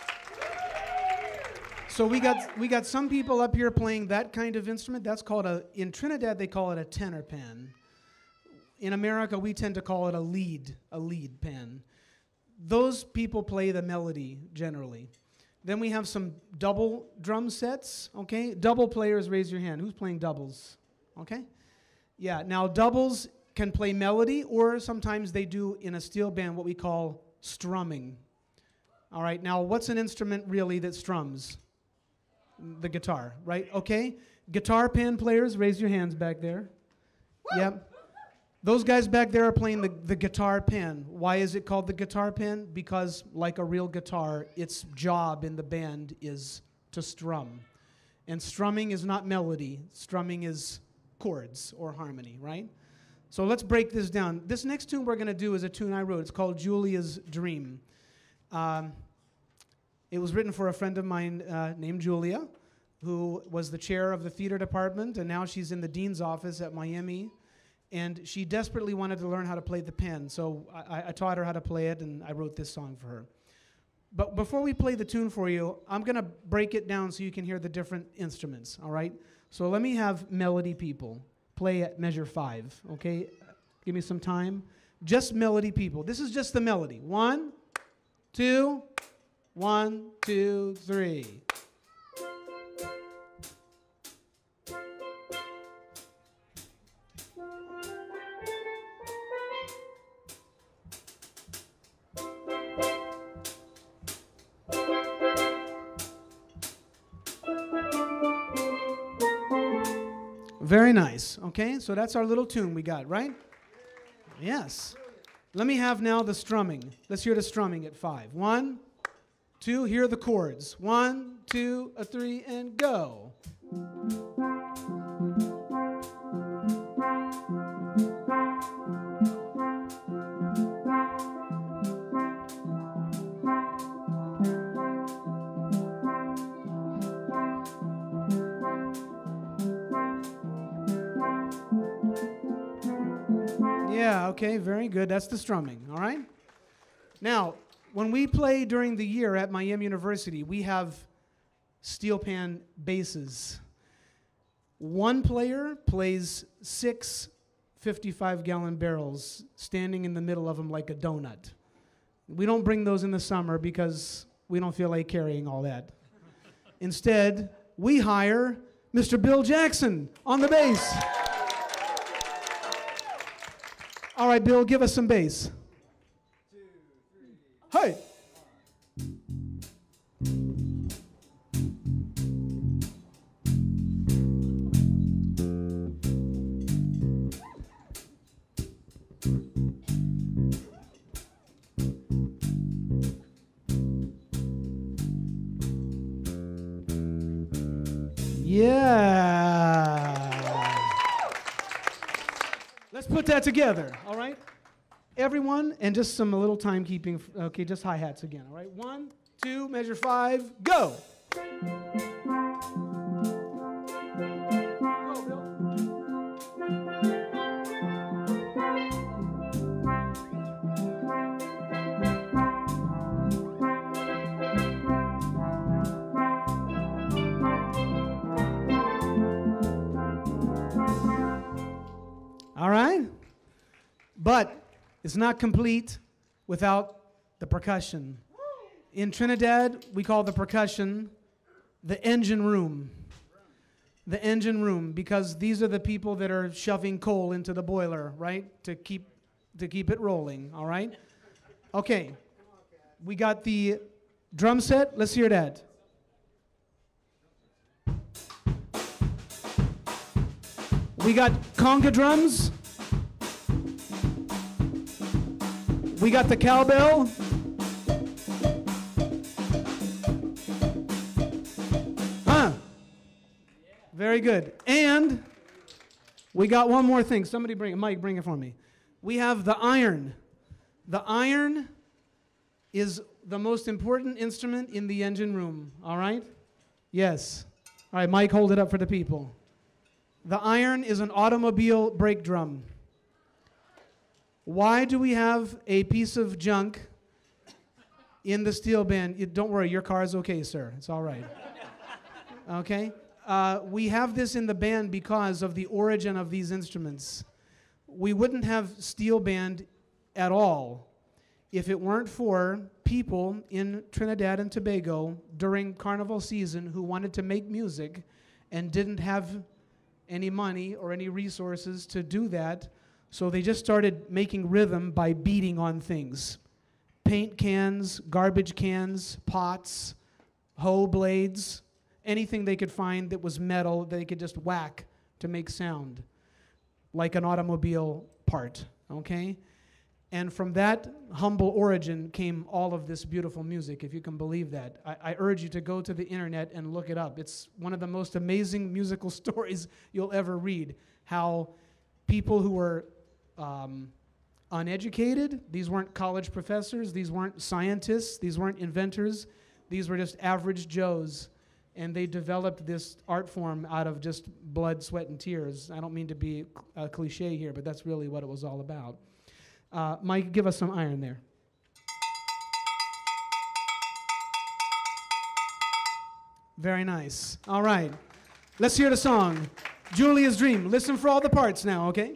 So we got we got some people up here playing that kind of instrument. That's called a, in Trinidad they call it a tenor pan. In America we tend to call it a lead, a lead pan. Those people play the melody generally. Then we have some double drum sets, okay? Double players, raise your hand. Who's playing doubles? Okay? Yeah, now doubles can play melody, or sometimes they do in a steel band what we call strumming. All right, now what's an instrument really that strums? The guitar, right? Okay, guitar pan players, raise your hands back there. Woo! Yep. Those guys back there are playing the, the guitar pan. Why is it called the guitar pan? Because like a real guitar, its job in the band is to strum. And strumming is not melody. Strumming is chords or harmony, right? So let's break this down. This next tune we're going to do is a tune I wrote. It's called Julia's Dream. Um, it was written for a friend of mine uh, named Julia, who was the chair of the theater department, and now she's in the dean's office at Miami. And she desperately wanted to learn how to play the pen, so I, I taught her how to play it, and I wrote this song for her. But before we play the tune for you, I'm going to break it down so you can hear the different instruments, all right? So let me have melody people play at measure five, okay? Give me some time. Just melody people. This is just the melody. One, two, one, two, three. Very nice, okay? So that's our little tune we got, right? Yes. Let me have now the strumming. Let's hear the strumming at five. One, two, here are the chords. One, two, a three, and go. Yeah, okay, very good. That's the strumming, all right? Now, when we play during the year at Miami University, we have steel pan basses. One player plays six fifty-five gallon barrels standing in the middle of them like a donut. We don't bring those in the summer because we don't feel like carrying all that. Instead, we hire Mister Bill Jackson on the bass. All right, Bill, give us some bass. Yeah. Let's put that together, all right? Everyone, and just some a little timekeeping. Okay, just hi-hats again, all right? One, two, measure five, go. All right? But it's not complete without the percussion. In Trinidad, we call the percussion the engine room. The engine room, because these are the people that are shoving coal into the boiler, right? To keep to keep it rolling, all right? Okay. We got the drum set. Let's hear that. We got conga drums. We got the cowbell. Huh. Very good. And we got one more thing. Somebody bring it. Mike, bring it for me. We have the iron. The iron is the most important instrument in the engine room, all right? Yes. All right, Mike, hold it up for the people. The iron is an automobile brake drum. Why do we have a piece of junk in the steel band? You, don't worry, your car is okay, sir. It's all right. Okay? Uh, we have this in the band because of the origin of these instruments. We wouldn't have steel band at all if it weren't for people in Trinidad and Tobago during carnival season who wanted to make music and didn't have any money or any resources to do that, so they just started making rhythm by beating on things. Paint cans, garbage cans, pots, hoe blades, anything they could find that was metal they could just whack to make sound, like an automobile part, okay? And from that humble origin came all of this beautiful music, if you can believe that. I, I urge you to go to the internet and look it up. It's one of the most amazing musical stories you'll ever read. How people who were um, uneducated, these weren't college professors, these weren't scientists, these weren't inventors, these were just average Joes. And they developed this art form out of just blood, sweat, and tears. I don't mean to be a cliche here, but that's really what it was all about. Uh, Mike, give us some iron there. Very nice. All right. Let's hear the song, Julia's Dream. Listen for all the parts now, okay?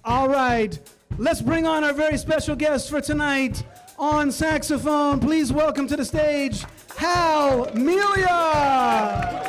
All right, let's bring on our very special guest for tonight on saxophone. Please welcome to the stage, Hal Melia.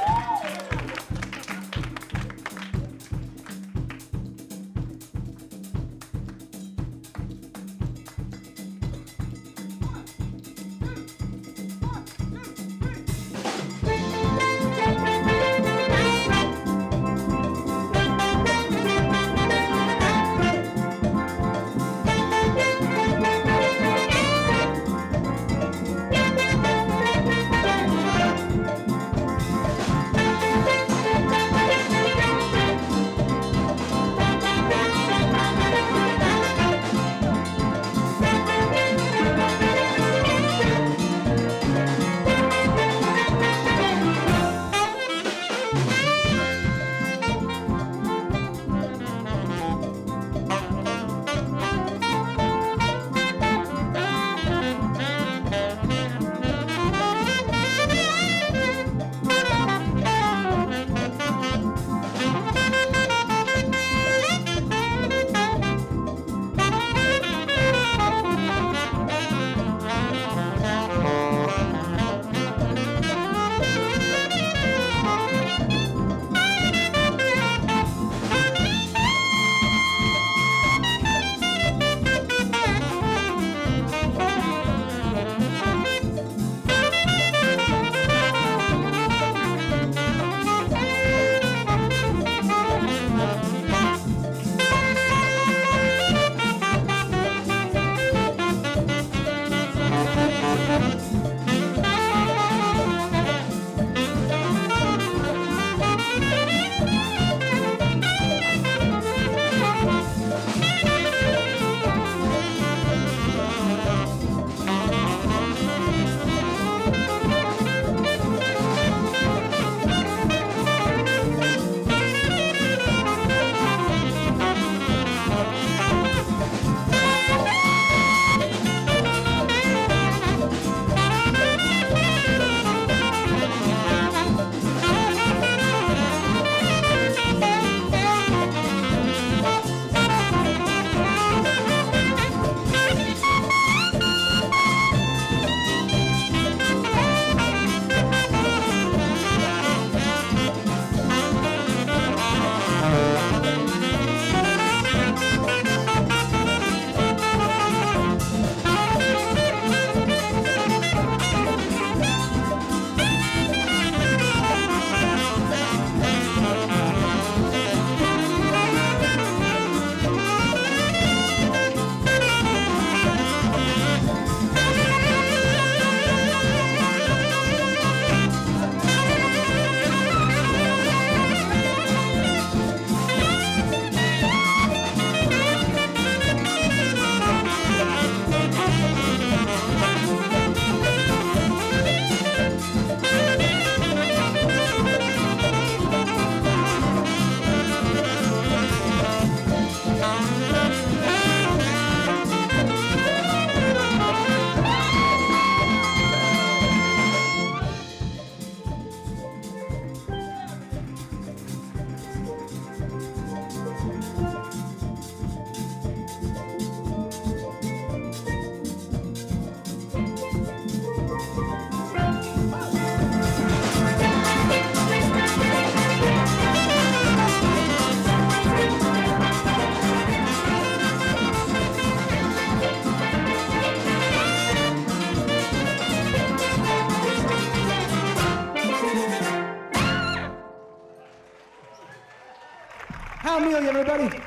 Hal Melia, everybody.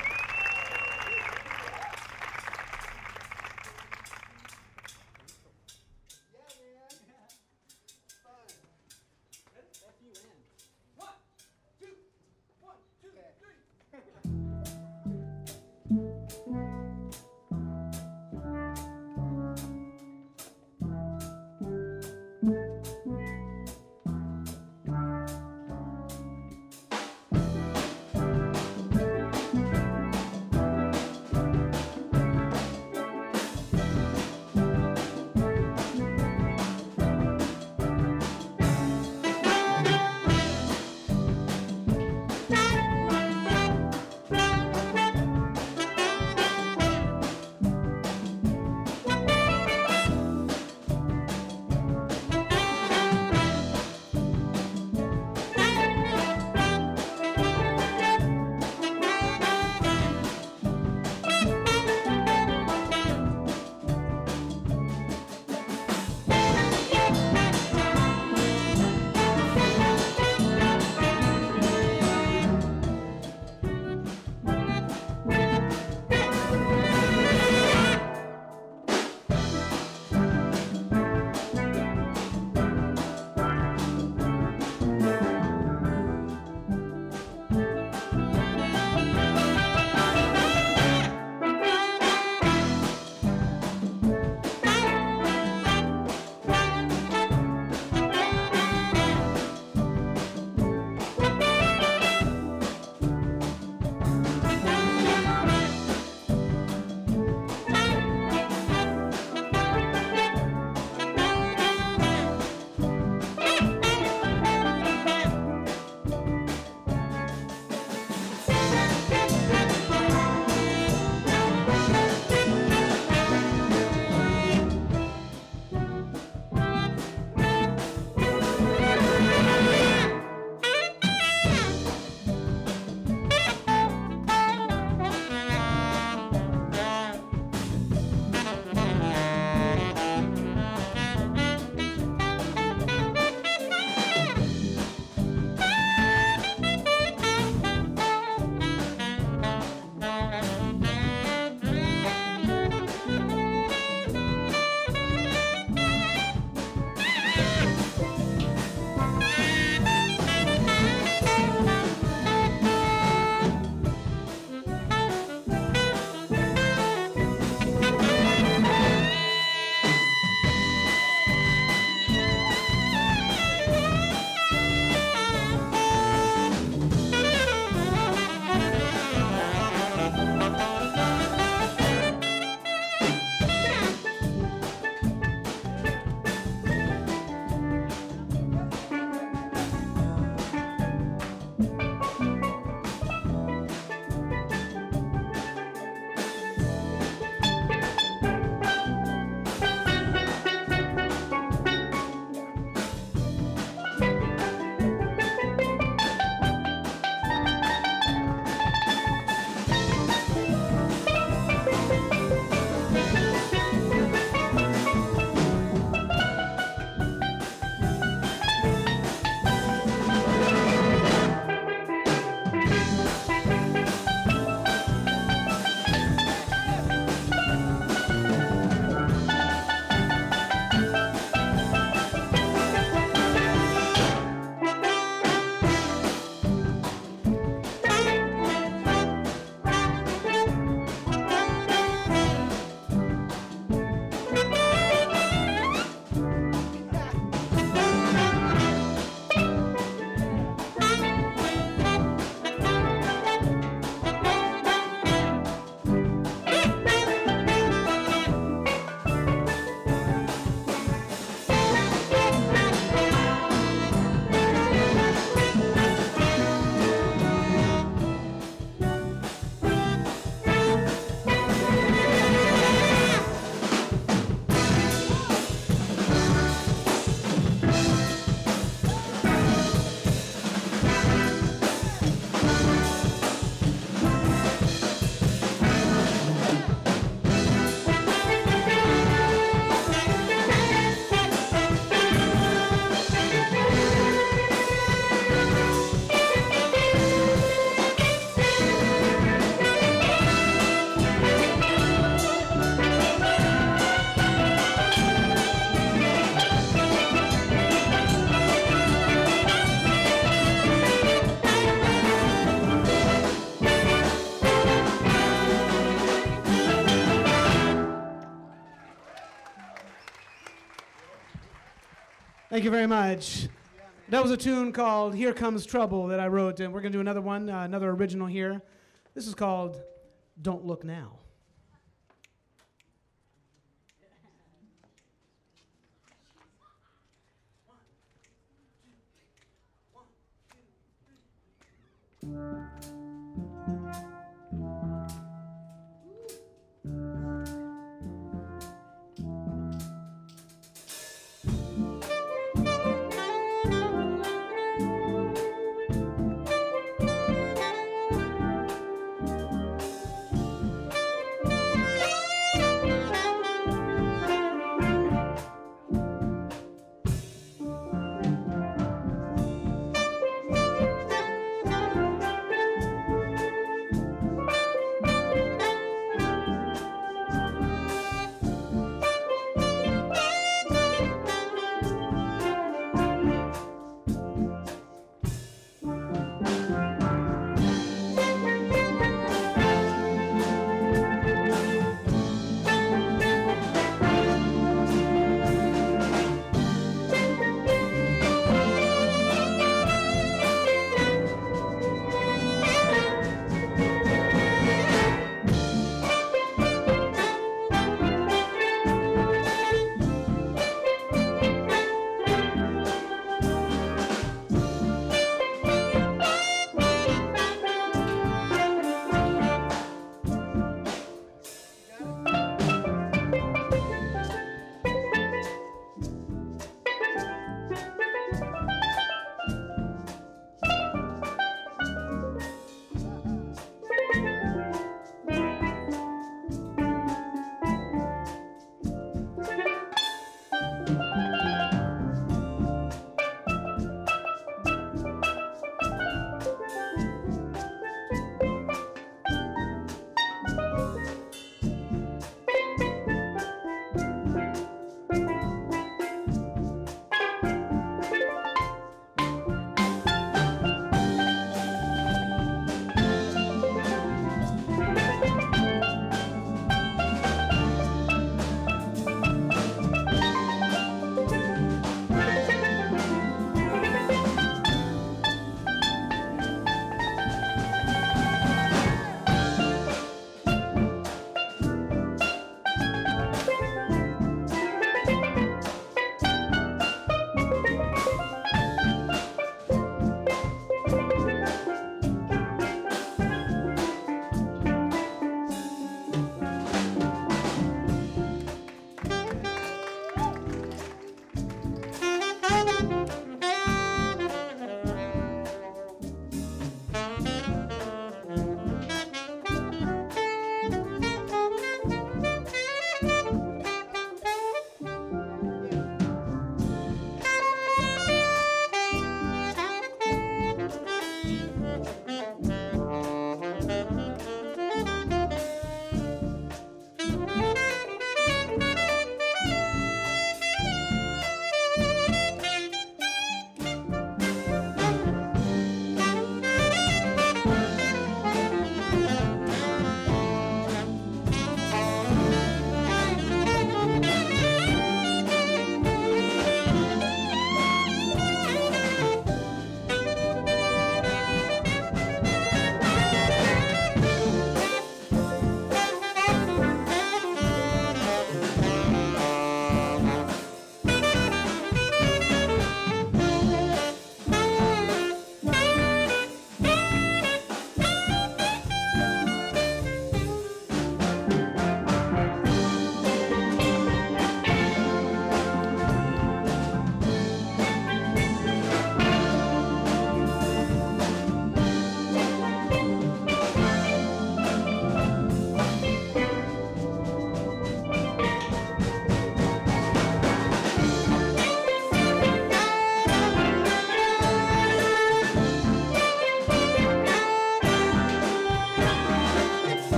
Thank you very much. That was a tune called Here Comes Trouble that I wrote, and we're going to do another one, uh, another original here. This is called Don't Look Now.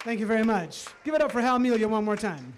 Thank you very much. Give it up for Hal Amelia one more time.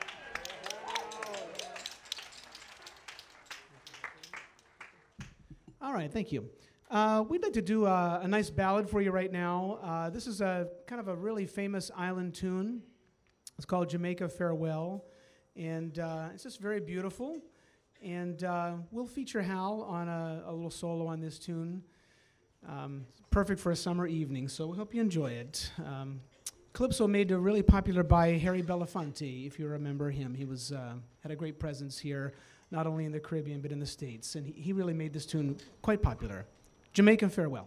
All right, thank you. Uh, we'd like to do a, a nice ballad for you right now. Uh, this is a kind of a really famous island tune. It's called Jamaica Farewell, and uh, it's just very beautiful. And uh, we'll feature Hal on a, a little solo on this tune. Um, perfect for a summer evening, so we hope you enjoy it. Um, Calypso made it really popular by Harry Belafonte, if you remember him. He was uh, had a great presence here, not only in the Caribbean, but in the States. And he, he really made this tune quite popular. Jamaican Farewell.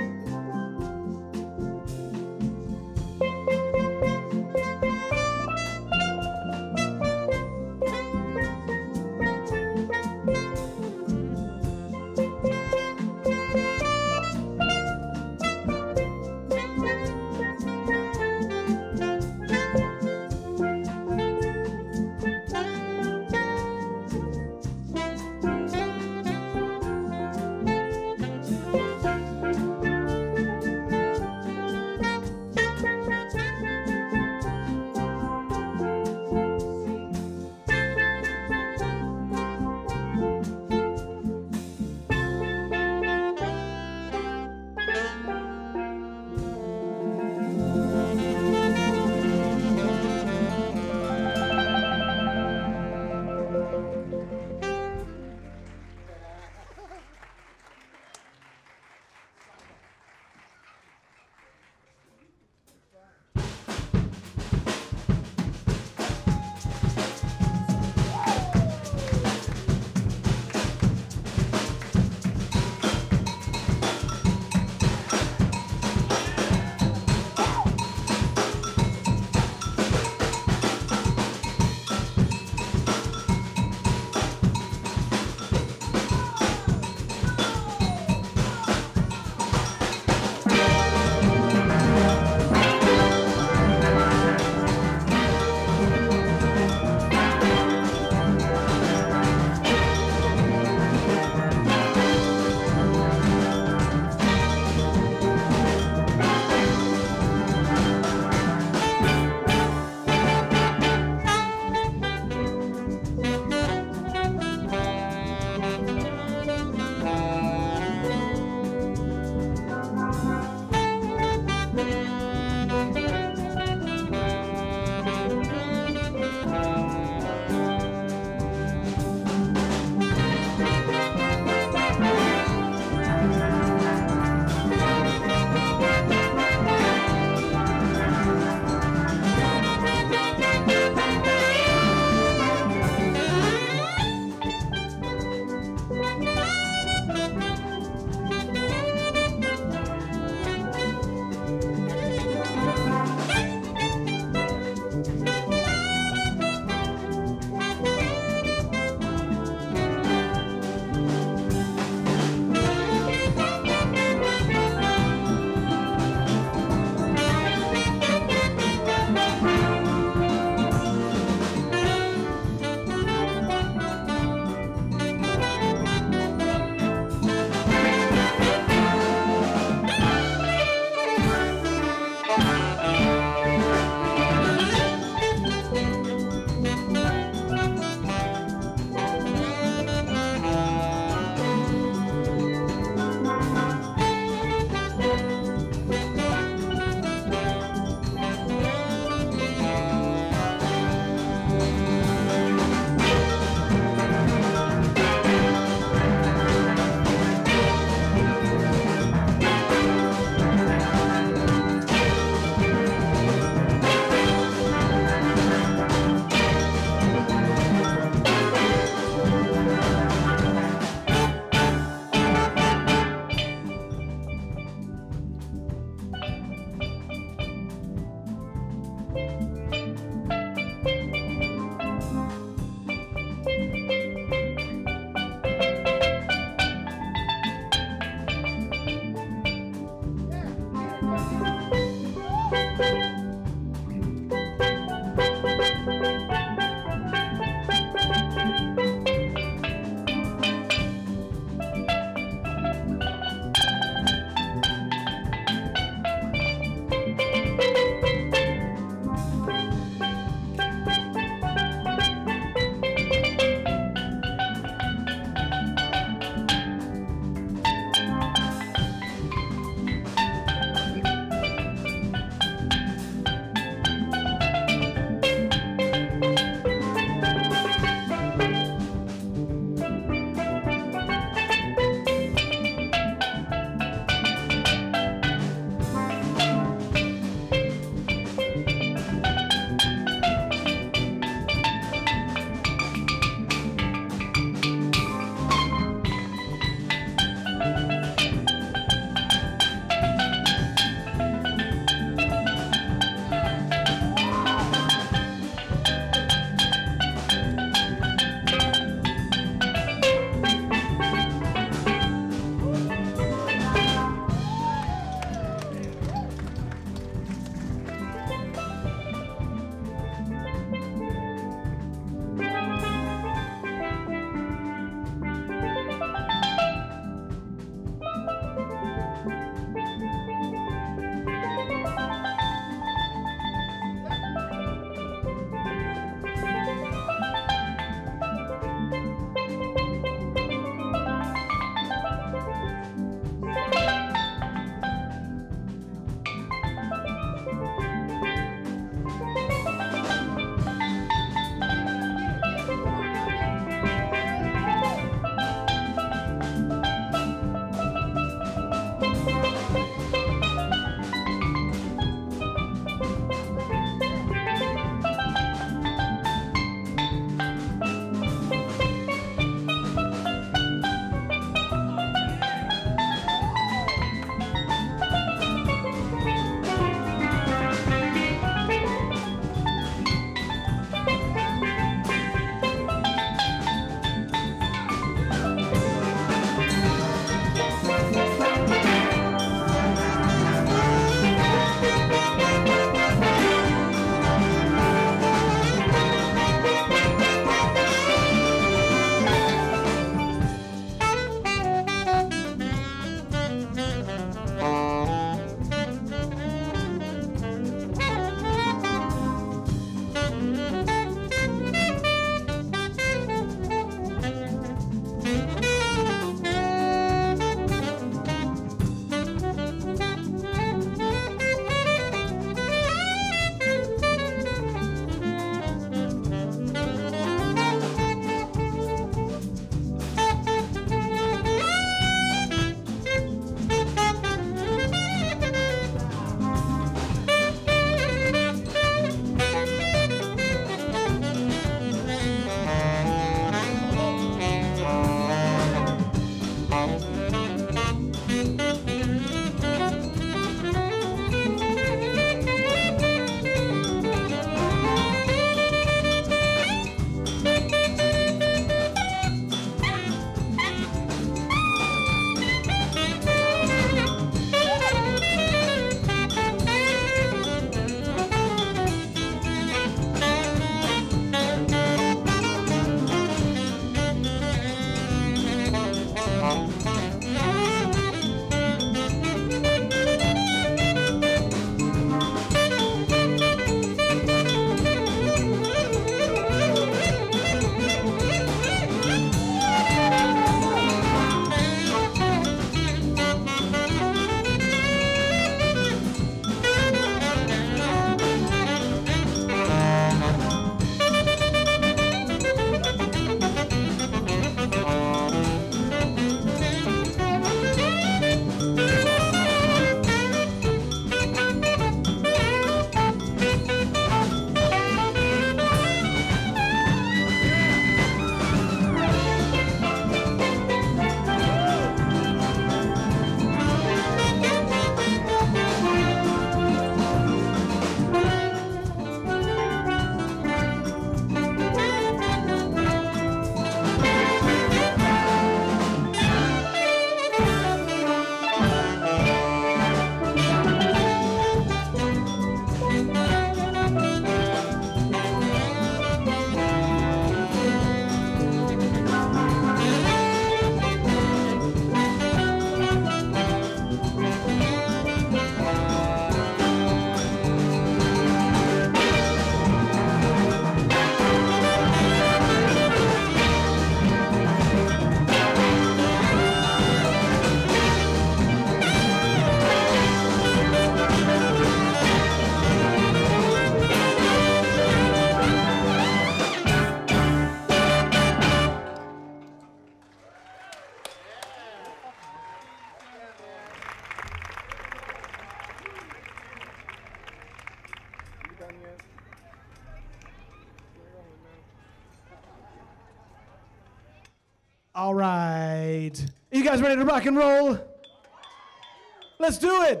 All right. You guys ready to rock and roll? Let's do it.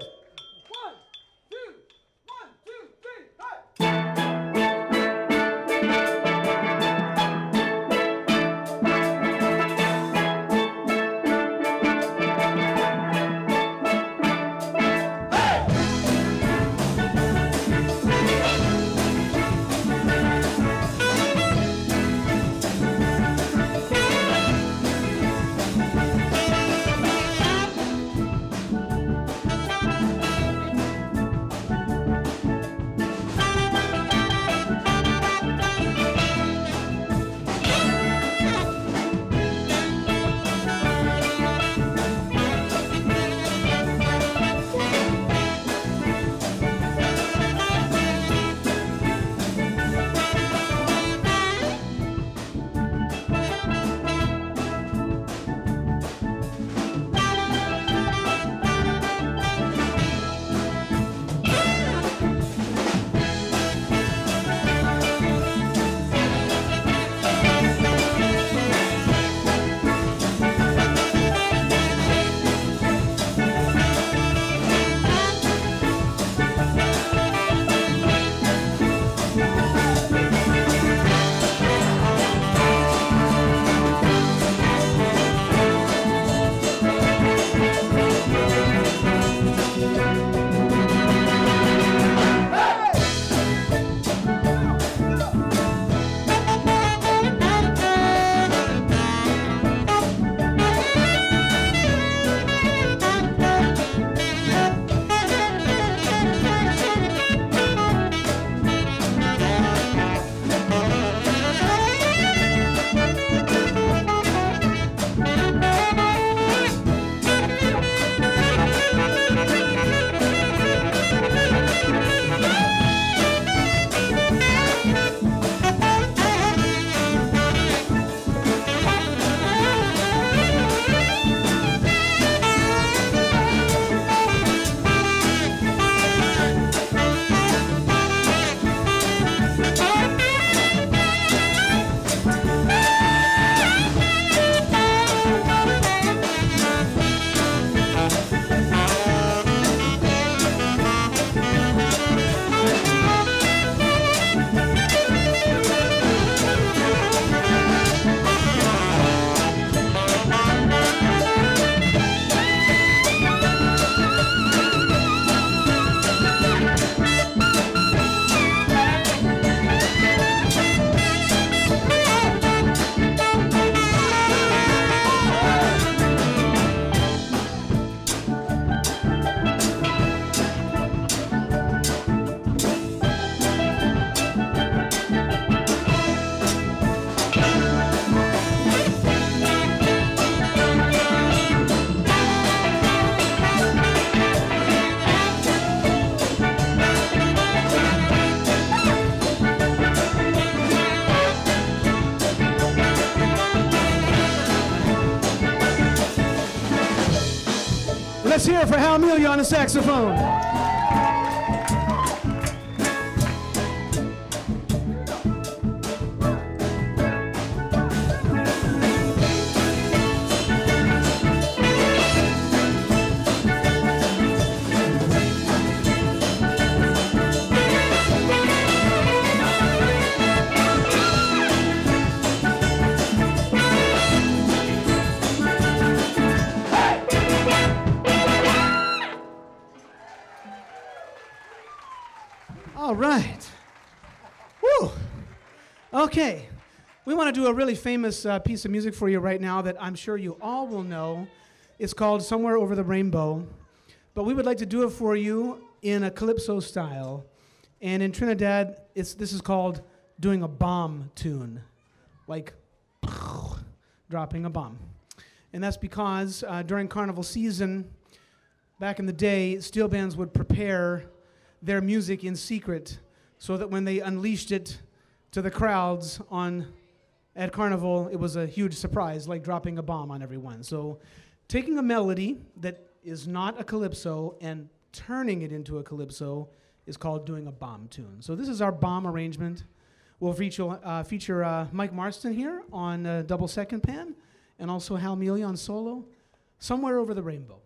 Let's hear it for Hal Amelia on the saxophone. All right. Woo. Okay. We want to do a really famous uh, piece of music for you right now that I'm sure you all will know. It's called Somewhere Over the Rainbow. But we would like to do it for you in a calypso style. And in Trinidad, it's, this is called doing a bomb tune. Like dropping a bomb. And that's because uh, during carnival season, back in the day, steel bands would prepare their music in secret so that when they unleashed it to the crowds on at carnival, it was a huge surprise, like dropping a bomb on everyone. So taking a melody that is not a calypso and turning it into a calypso is called doing a bomb tune. So this is our bomb arrangement. We'll feature, uh, feature uh, Mike Marston here on uh, double second pan, and also Hal Mealy on solo, Somewhere Over the Rainbow.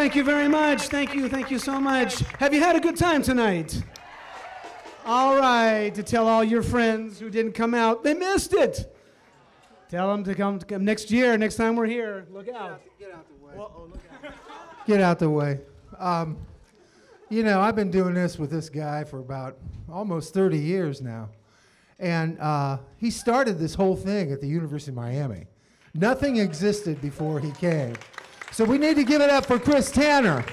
thank you very much. Thank you, thank you so much. Have you had a good time tonight? All right, to tell all your friends who didn't come out, they missed it. Tell them to come, to come next year, next time we're here. Look out. Get out the way. Uh-oh, look out. Get out the way. Um, you know, I've been doing this with this guy for about almost thirty years now. And uh, he started this whole thing at the University of Miami. Nothing existed before he came. So we need to give it up for Chris Tanner.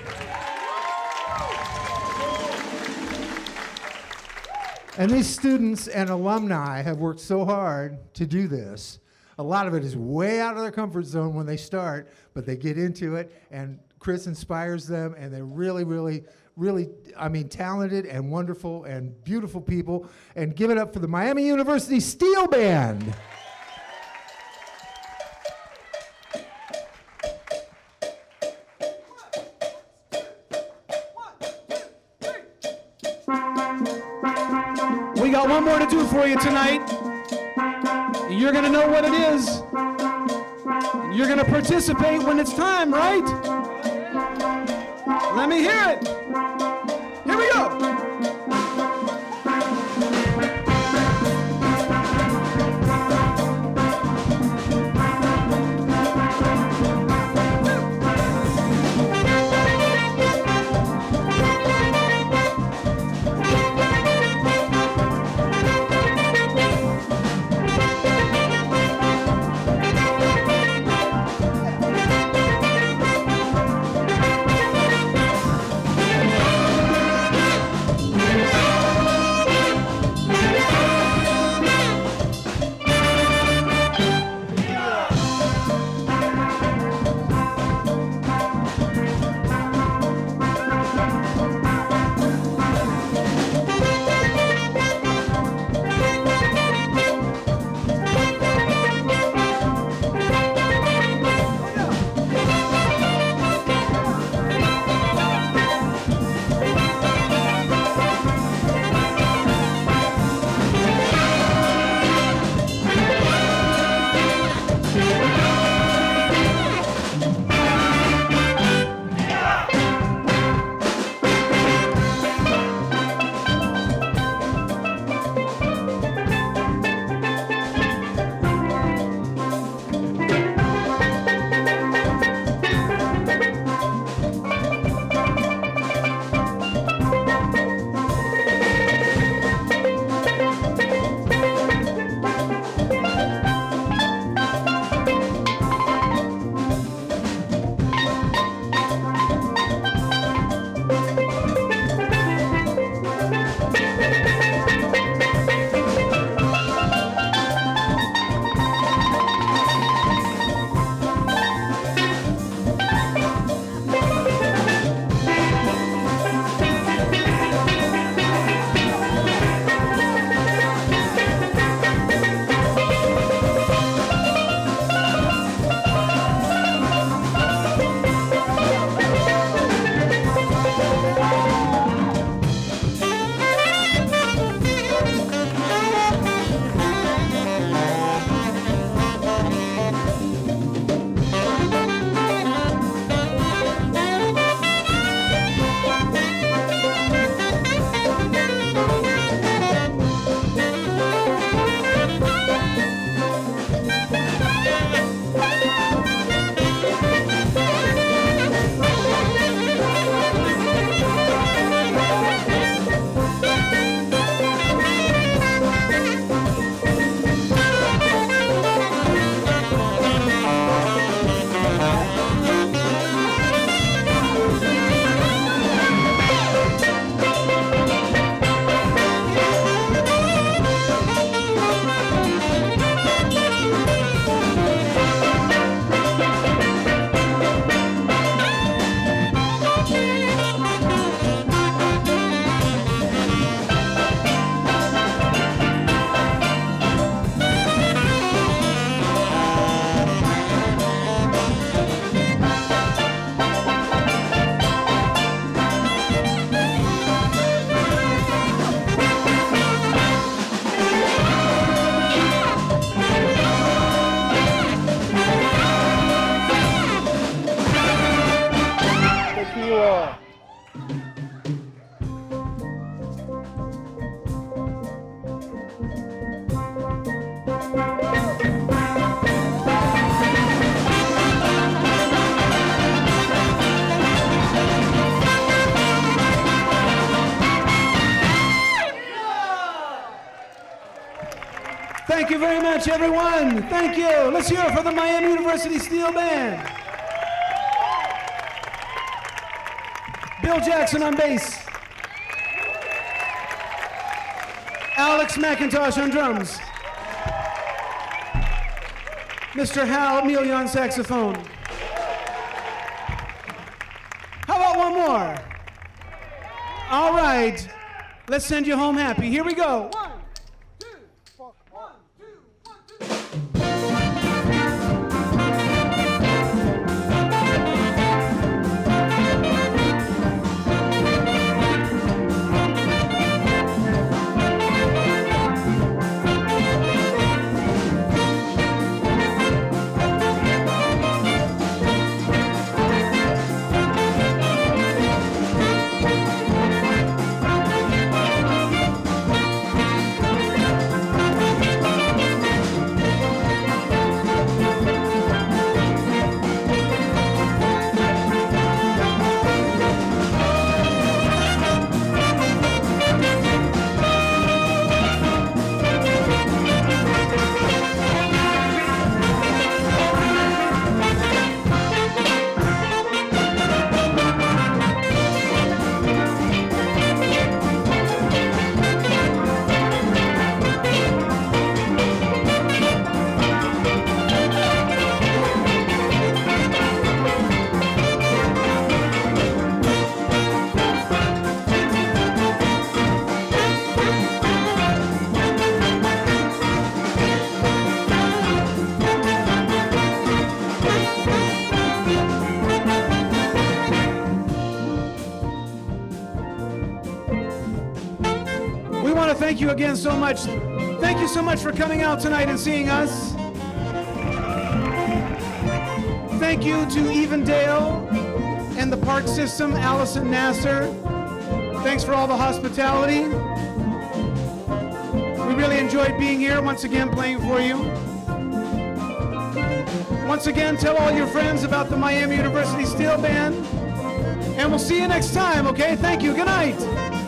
And these students and alumni have worked so hard to do this. A lot of it is way out of their comfort zone when they start, but they get into it, and Chris inspires them, and they're really, really, really, I mean, talented and wonderful and beautiful people. And give it up for the Miami University Steel Band. We got one more to do for you tonight. You're going to know what it is. You're going to participate when it's time, right? Let me hear it. Here we go. Thank you very much, everyone. Thank you. Let's hear it for the Miami University Steel Band. Bill Jackson on bass. Alex McIntosh on drums. Mister Hal Amelia on saxophone. How about one more? All right. Let's send you home happy. Here we go. One, two, four, one, two, one, two. Thank you again so much. Thank you so much for coming out tonight and seeing us. Thank you to Evendale and the park system, Allison Nasser. Thanks for all the hospitality. We really enjoyed being here, once again playing for you. Once again, tell all your friends about the Miami University Steel Band. And we'll see you next time, okay? Thank you. Good night.